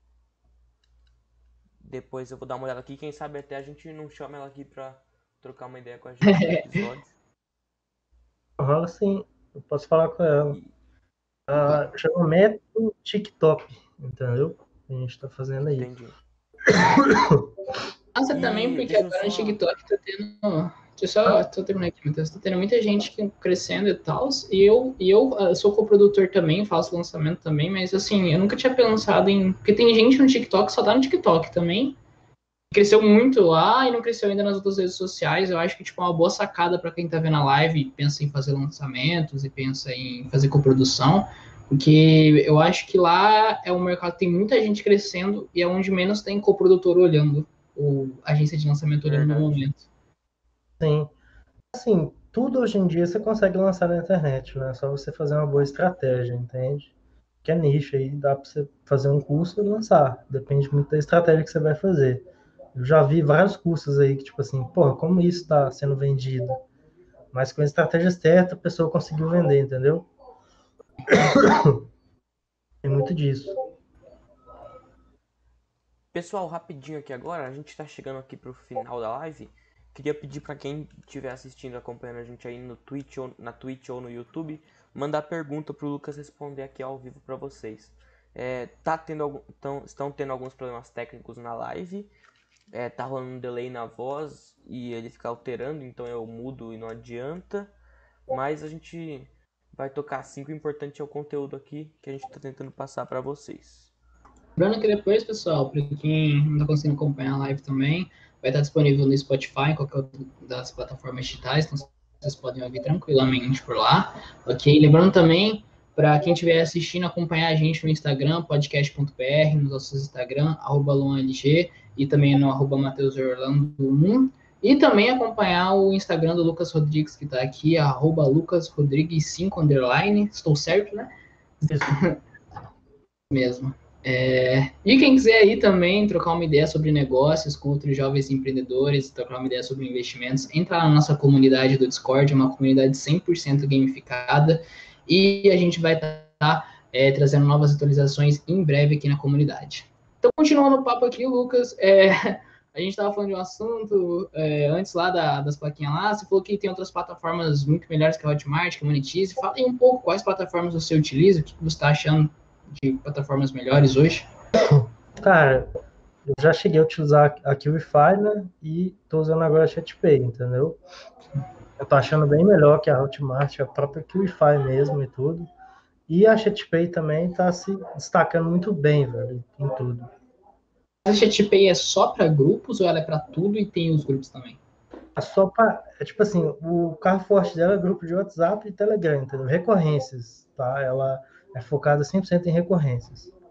Depois eu vou dar uma olhada aqui. Quem sabe até a gente não chama ela aqui pra trocar uma ideia com a gente no episódio. Rola sim, eu posso falar com ela. E Chama Método TikTok, entendeu? A gente tá fazendo aí. entendi. Nossa, também, E porque deixa eu agora no só. TikTok tá tendo. Deixa eu só tô terminando aqui, Matheus. Tá tendo muita gente crescendo e tal. E eu sou coprodutor também, faço lançamento também, mas assim, eu nunca tinha pensado em. Porque tem gente no TikTok que só tá no TikTok também. Cresceu muito lá e não cresceu ainda nas outras redes sociais. Eu acho que tipo, é uma boa sacada para quem tá vendo a live e pensa em fazer lançamentos e pensa em fazer coprodução. Porque eu acho que lá é um mercado que tem muita gente crescendo e é onde menos tem coprodutor olhando, ou agência de lançamento olhando no Verdade. momento. Sim. Assim, tudo hoje em dia você consegue lançar na internet, né? É só você fazer uma boa estratégia, entende? Que é nicho aí, dá pra você fazer um curso e lançar. Depende muito da estratégia que você vai fazer. Eu já vi vários cursos aí que, tipo assim, porra, como isso está sendo vendido? Mas com a estratégia certa, a pessoa conseguiu vender, entendeu? Tem muito disso. Pessoal, rapidinho aqui agora, a gente tá chegando aqui pro final da live. Queria pedir pra quem estiver assistindo, acompanhando a gente aí no Twitch ou, na Twitch ou no YouTube, mandar pergunta pro Lucas responder aqui ao vivo pra vocês. Estão tendo alguns problemas técnicos na live. Tá rolando um delay na voz e ele fica alterando, então eu mudo e não adianta. Mas a gente vai tocar assim, que o importante é o conteúdo aqui que a gente tá tentando passar pra vocês. Lembrando que depois, pessoal, para quem não está conseguindo acompanhar a live também, vai estar disponível no Spotify, em qualquer outra das plataformas digitais, então vocês podem ouvir tranquilamente por lá, ok? Lembrando também, para quem estiver assistindo, acompanhar a gente no Instagram, podcast.br, nos nossos Instagram, @luanlg, e também no @mateusorlando1, e também acompanhar o Instagram do Lucas Rodrigues, que está aqui, @lucasrodrigues5_, estou certo, né? Isso. Mesmo. E quem quiser aí também trocar uma ideia sobre negócios com outros jovens empreendedores, trocar uma ideia sobre investimentos, entra na nossa comunidade do Discord, é uma comunidade 100% gamificada, e a gente vai estar trazendo novas atualizações em breve aqui na comunidade. Então, continuando o papo aqui, Lucas, a gente estava falando de um assunto antes lá das plaquinhas lá, você falou que tem outras plataformas muito melhores que a Hotmart, que a Monetize. Fala aí um pouco quais plataformas você utiliza, o que você está achando de plataformas melhores hoje? Cara, eu já cheguei a utilizar a QIFI, né? E tô usando agora a ChatPay, entendeu? Eu tô achando bem melhor que a Hotmart, a própria QIFI mesmo e tudo. E a ChatPay também tá se destacando muito bem, velho, em tudo. A ChatPay é só para grupos ou ela é para tudo e tem os grupos também? Tipo assim, o carro forte dela é grupo de WhatsApp e Telegram, entendeu? Recorrências, tá? Ela é focada 100% em recorrências.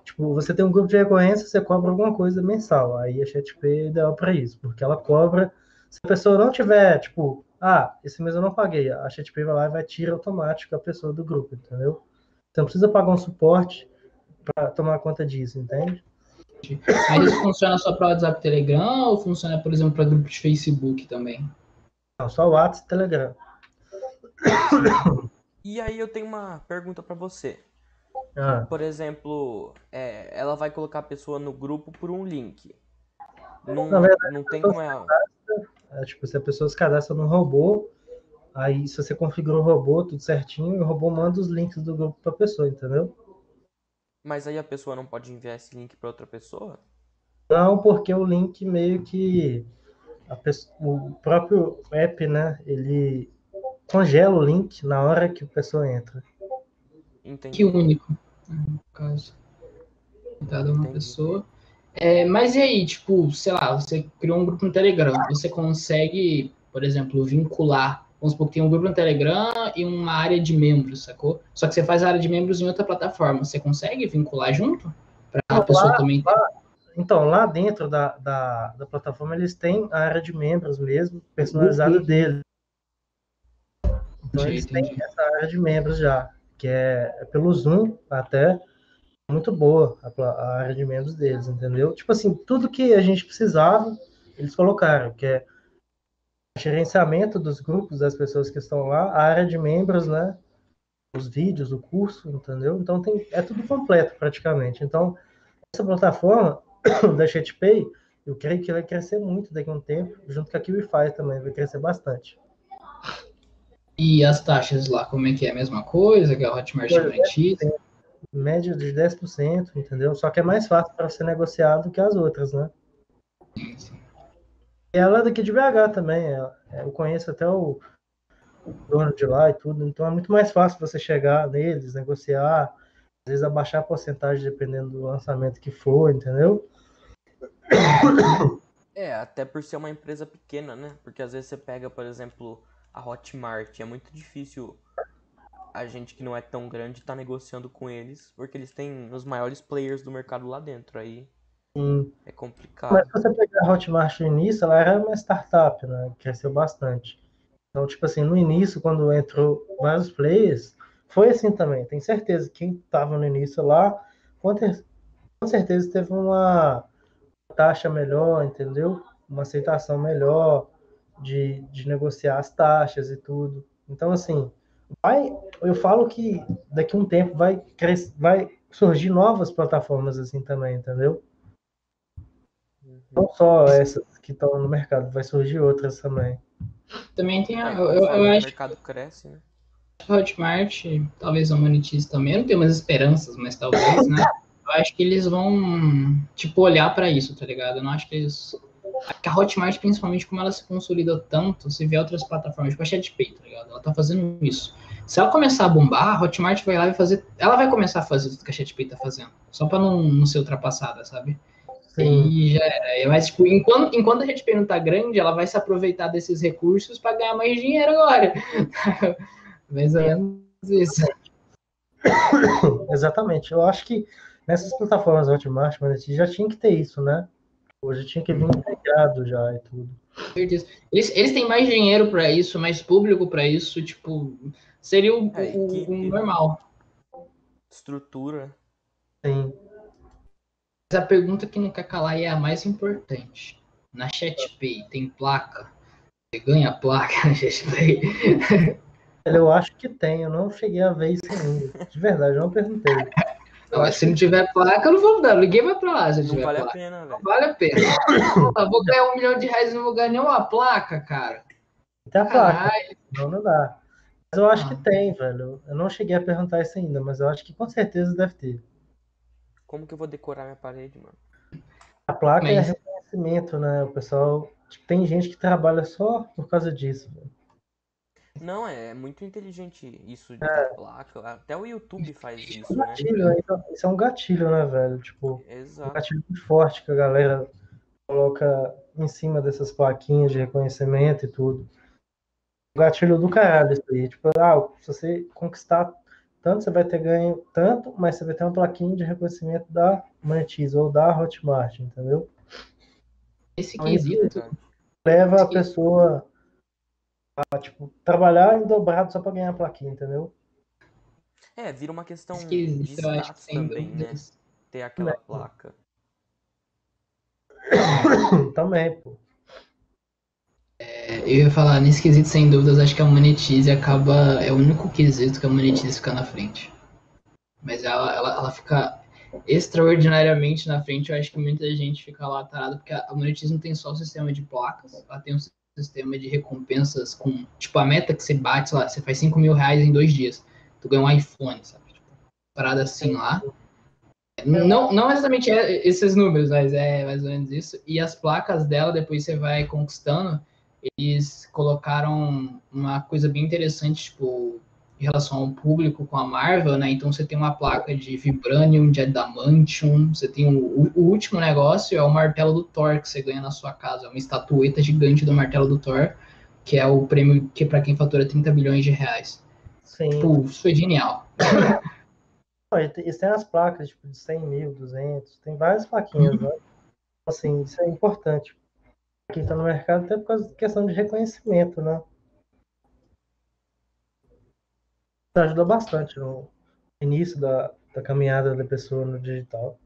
Tipo, você tem um grupo de recorrência, você cobra alguma coisa mensal. Aí a ChatPay é ideal para isso, porque ela cobra. Se a pessoa não tiver, tipo, esse mês eu não paguei, a ChatPay vai lá e vai tirar automático a pessoa do grupo, entendeu? Você não precisa pagar um suporte para tomar conta disso, entende? Mas isso funciona só para WhatsApp e Telegram ou funciona, por exemplo, para grupo de Facebook também? Não, só o WhatsApp e Telegram. E aí eu tenho uma pergunta pra você. Ah, Por exemplo, ela vai colocar a pessoa no grupo por um link. na Não, verdade, não tem como ela. tipo, se a pessoa se cadastra no robô, aí se você configura o robô tudo certinho, o robô manda os links do grupo para a pessoa, entendeu? Mas aí a pessoa não pode enviar esse link pra outra pessoa? Não, porque o link meio que o próprio app, né, ele congela o link na hora que a pessoa entra. Que Entendi, único, no caso, cada uma entendi. pessoa. Mas e aí, tipo, sei lá, você criou um grupo no Telegram, você consegue, por exemplo, vincular, vamos supor que tem um grupo no Telegram e uma área de membros, sacou? Só que você faz a área de membros em outra plataforma, você consegue vincular junto? Para a Não, pessoa também ter. então, lá dentro da plataforma, eles têm a área de membros mesmo, personalizada dele. Então, eles têm Entendi. essa área de membros já, que é pelo Zoom até, muito boa a área de membros deles, entendeu? Tipo assim, tudo que a gente precisava, eles colocaram, que é o gerenciamento dos grupos das pessoas que estão lá, a área de membros, né? Os vídeos, o curso, entendeu? Então é tudo completo praticamente. Então, essa plataforma da ChatPay, eu creio que vai crescer muito daqui a um tempo, junto com a KiwiFi também, vai crescer bastante. E as taxas lá, como é que é? A mesma coisa que a Hotmart monetiza? Média de 10%, entendeu? Só que é mais fácil para ser negociado que as outras, né? E ela é daqui de BH também, eu conheço até o dono de lá e tudo, então é muito mais fácil você chegar neles, negociar, às vezes abaixar a porcentagem dependendo do lançamento que for, entendeu? Até por ser uma empresa pequena, né? Porque às vezes você pega, por exemplo, a Hotmart, é muito difícil a gente que não é tão grande tá negociando com eles, porque eles têm os maiores players do mercado lá dentro, aí Sim. é Mas complicado. se você pegar a Hotmart no início, ela era uma startup, né? Cresceu bastante. Então, tipo assim, no início, quando entrou vários players, foi assim também. Tenho certeza que quem estava no início lá, com certeza teve uma taxa melhor, entendeu? Uma aceitação melhor de negociar as taxas e tudo. Então, assim, eu falo que daqui a um tempo vai surgir novas plataformas assim também, entendeu? Uhum. Não só essas que estão no mercado, vai surgir outras também. Também tem a. Eu Conforme o acho que mercado cresce, né? a Hotmart talvez não monetize também. Eu não tenho umas esperanças, mas talvez, né? Eu acho que eles vão, tipo, olhar para isso, tá ligado? Eu não acho que eles. A Hotmart, principalmente, como ela se consolida tanto, se vê outras plataformas, tipo a ChatPay, tá ligado? Ela tá fazendo isso. Se ela começar a bombar, a Hotmart vai lá e fazer. Ela vai começar a fazer tudo que a ChatPay tá fazendo. Só pra não ser ultrapassada, sabe? Sim, E já era. Mas, tipo, enquanto a ChatPay não tá grande, ela vai se aproveitar desses recursos para ganhar mais dinheiro agora. Mais ou menos isso. exatamente. Eu acho que nessas plataformas Hotmart, mas já tinha que ter isso, né? Hoje tinha que vir integrado já e tudo. Eles têm mais dinheiro para isso, mais público para isso, tipo, seria o Equipe, normal. estrutura. Sim. Mas a pergunta que não quer calar é a mais importante. Na ChatPay tem placa? Você ganha placa na ChatPay? Eu acho que tem, eu não cheguei a ver isso ainda. De verdade, eu não perguntei. Não, Eu mas acho se que não tiver placa, eu não vou dar. Ninguém vai para lá se não Não tiver vale a placa. pena, Não velho. vale a pena. Eu vou ganhar R$ 1 milhão e não vou ganhar nenhuma placa, cara. tem a placa, Caralho. não dá. Mas eu acho que Ah, tem, velho. Eu não cheguei a perguntar isso ainda, mas eu acho que com certeza deve ter. Como que eu vou decorar minha parede, mano? A placa é mas reconhecimento, né? O pessoal. Tipo, tem gente que trabalha só por causa disso, velho. Não, é muito inteligente isso de ter placa. Até o YouTube faz Um isso, né? gatilho, né? Então, isso é um gatilho, né, velho? Tipo, um Exato. gatilho muito forte que a galera coloca em cima dessas plaquinhas de reconhecimento e tudo. Um gatilho do caralho isso aí. Tipo, se você conquistar tanto você vai ter ganho tanto, mas você vai ter uma plaquinha de reconhecimento da Monetize ou da Hotmart, entendeu? Esse Então isso quesito, leva esse a pessoa a, tipo, trabalhar em dobrado só para ganhar a plaquinha, entendeu? Vira uma questão de quesito eu acho que status sem também, né? dúvidas. Ter aquela placa. Também, pô. Eu ia falar, nesse quesito, sem dúvidas, acho que a Monetize acaba. É o único quesito que a Monetize fica na frente. Mas ela fica extraordinariamente na frente. Eu acho que muita gente fica lá tarada, porque a Monetize não tem só o sistema de placas, ela tem um sistema de recompensas com. Tipo, a meta que você bate, sei lá, você faz R$ 5.000 em 2 dias. Tu ganha um iPhone, sabe? Tipo, parada assim lá. Não exatamente esses números, mas é mais ou menos isso. E as placas dela, depois você vai conquistando, eles colocaram uma coisa bem interessante, tipo, em relação ao público com a Marvel, né? Então você tem uma placa de Vibranium, de Adamantium, você tem o último negócio é o martelo do Thor que você ganha na sua casa, é uma estatueta gigante do martelo do Thor, que é o prêmio que para quem fatura 30 bilhões de reais. Sim. Tipo, isso foi genial. Eles têm as placas tipo, de 100 mil, 200, tem várias plaquinhas, né? Assim, isso é importante. Quem está no mercado até por causa da questão de reconhecimento, né? Isso ajuda bastante no início da caminhada da pessoa no digital.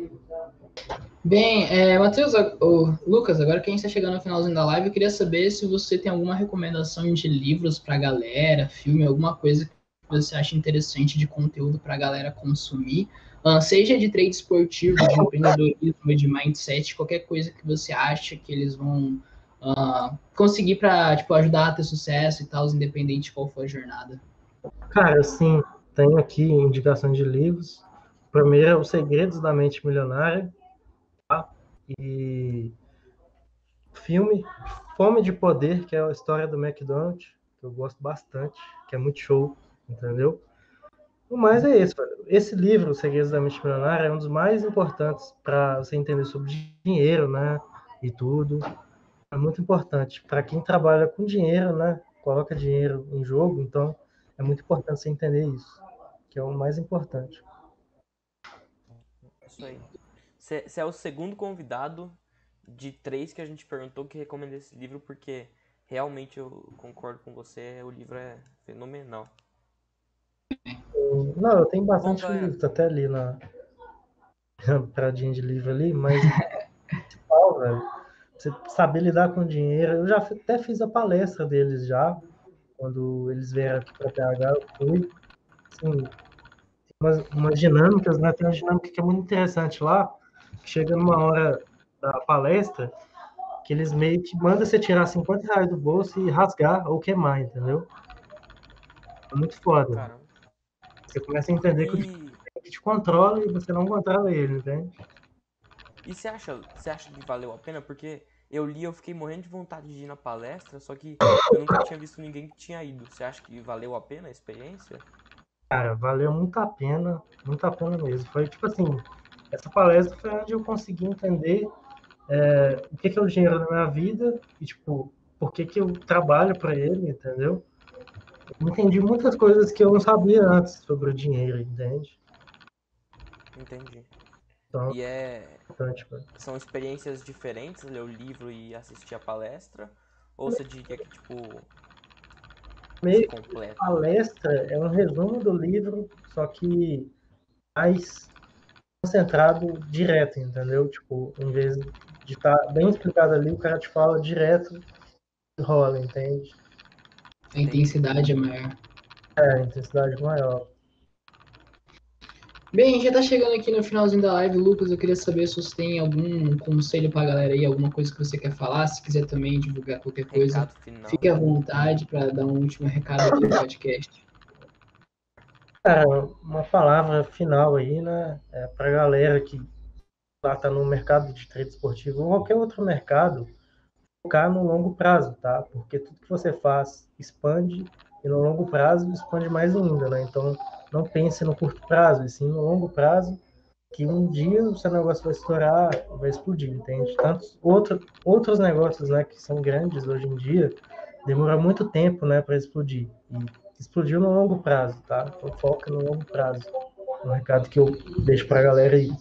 Bem, Matheus, Lucas, agora que a gente está chegando no finalzinho da live, eu queria saber se você tem alguma recomendação de livros para a galera, filme, alguma coisa que você acha interessante de conteúdo para a galera consumir, seja de trade esportivo, de empreendedorismo, de mindset, qualquer coisa que você acha que eles vão conseguir para tipo, ajudar a ter sucesso e tal, independente de qual for a jornada. Cara, sim, tenho aqui indicação de livros. Primeiro é Os Segredos da Mente Milionária, tá? E filme Fome de Poder, que é a história do McDonald's, que eu gosto bastante, que é muito show, entendeu? O mais é esse, velho. Esse livro, Os Segredos da Mente Milionária, é um dos mais importantes para você entender sobre dinheiro, né? E tudo. É muito importante. Para quem trabalha com dinheiro, né? Coloca dinheiro em jogo, então é muito importante você entender isso, que é o mais importante. Isso aí. Você é o segundo convidado de 3 que a gente perguntou que recomenda esse livro, porque realmente eu concordo com você, o livro é fenomenal. Não, eu tenho Bom, bastante galera, livro, tá até ali na pradinha de livro ali, mas principal, velho, você saber lidar com dinheiro. Eu já até fiz a palestra deles já, quando eles vieram aqui para PH, eu fui. Assim, umas dinâmicas, né? Tem uma dinâmica que é muito interessante lá, que chega numa hora da palestra, que eles meio que mandam você tirar R$ 50 do bolso e rasgar ou queimar, entendeu? É muito foda. cara. Você começa a entender que o dinheiro E, te controla e você não controla ele, entende? e você acha que valeu a pena? Porque eu li, eu fiquei morrendo de vontade de ir na palestra, só que eu nunca tinha visto ninguém que tinha ido. Você acha que valeu a pena a experiência? Cara, valeu muito a pena mesmo. Foi tipo assim, essa palestra foi onde eu consegui entender o que é o dinheiro na minha vida e, tipo, por que eu trabalho para ele, entendeu? Eu entendi muitas coisas que eu não sabia antes sobre o dinheiro, entende? Entendi. Então, E é importante, mano. são experiências diferentes, ler o livro e assistir a palestra? Ou você diria que, tipo, se Meio que completa? palestra é um resumo do livro, só que mais concentrado direto, entendeu? Tipo, em vez de estar bem explicado ali, o cara te fala direto e rola, entende? A Entendi. intensidade é maior. É, a intensidade maior. Bem, já tá chegando aqui no finalzinho da live, Lucas. Eu queria saber se você tem algum conselho pra galera aí, alguma coisa que você quer falar. Se quiser também divulgar qualquer coisa, Recado final. fique à vontade para dar um último recado aqui no podcast. Cara, uma palavra final aí, né? Pra galera que lá tá no mercado de trade esportivo ou qualquer outro mercado, focar no longo prazo, tá? Porque tudo que você faz expande e no longo prazo expande mais ainda, né? Então, não pense no curto prazo, e sim no longo prazo, que um dia o seu negócio vai estourar, vai explodir, entende? Tantos outros negócios, né, que são grandes hoje em dia, demora muito tempo, né, para explodir. E explodiu no longo prazo, tá? Então foca no longo prazo. É um recado que eu deixo pra galera aí.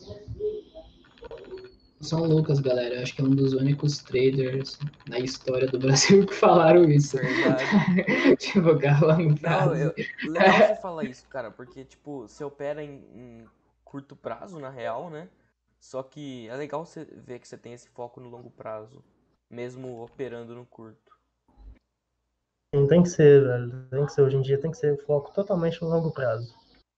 São Lucas, galera. Eu acho que é um dos únicos traders na história do Brasil que falaram isso. Verdade. Tipo, cara, longo Não, prazo. legal você falar isso, cara, porque, tipo, você opera em curto prazo, na real, né? Só que é legal você ver que você tem esse foco no longo prazo, mesmo operando no curto. Não tem que ser, velho. Tem que ser, hoje em dia tem que ser foco totalmente no longo prazo.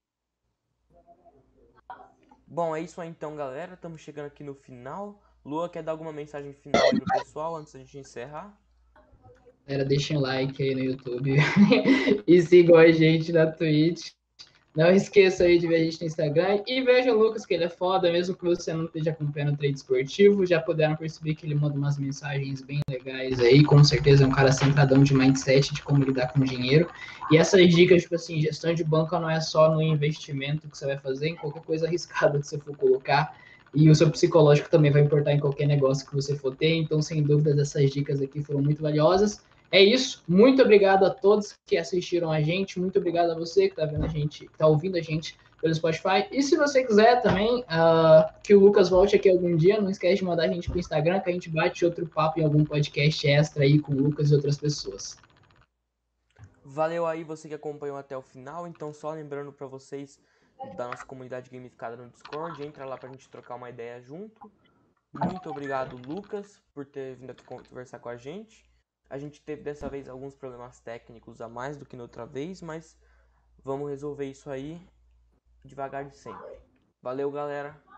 Bom, é isso aí então, galera. Estamos chegando aqui no final. Lua, quer dar alguma mensagem final aí pro pessoal antes da gente encerrar? Galera, deixem um like aí no YouTube e sigam a gente na Twitch. Não esqueça aí de ver a gente no Instagram e vejam o Lucas, que ele é foda, mesmo que você não esteja acompanhando o trade esportivo, já puderam perceber que ele manda umas mensagens bem legais aí, com certeza é um cara centradão de mindset, de como lidar com dinheiro. E essas dicas, tipo assim, gestão de banca não é só no investimento que você vai fazer, em qualquer coisa arriscada que você for colocar, e o seu psicológico também vai importar em qualquer negócio que você for ter, então, sem dúvidas, essas dicas aqui foram muito valiosas. É isso. Muito obrigado a todos que assistiram a gente. Muito obrigado a você que está vendo a gente, que está ouvindo a gente pelo Spotify. E se você quiser também que o Lucas volte aqui algum dia, não esquece de mandar a gente para o Instagram, que a gente bate outro papo em algum podcast extra aí com o Lucas e outras pessoas. Valeu aí você que acompanhou até o final. Então, só lembrando pra vocês da nossa comunidade gamificada no Discord, entra lá pra gente trocar uma ideia junto. Muito obrigado, Lucas, por ter vindo aqui conversar com a gente. A gente teve dessa vez alguns problemas técnicos a mais do que na outra vez, mas vamos resolver isso aí devagar de sempre. Valeu, galera!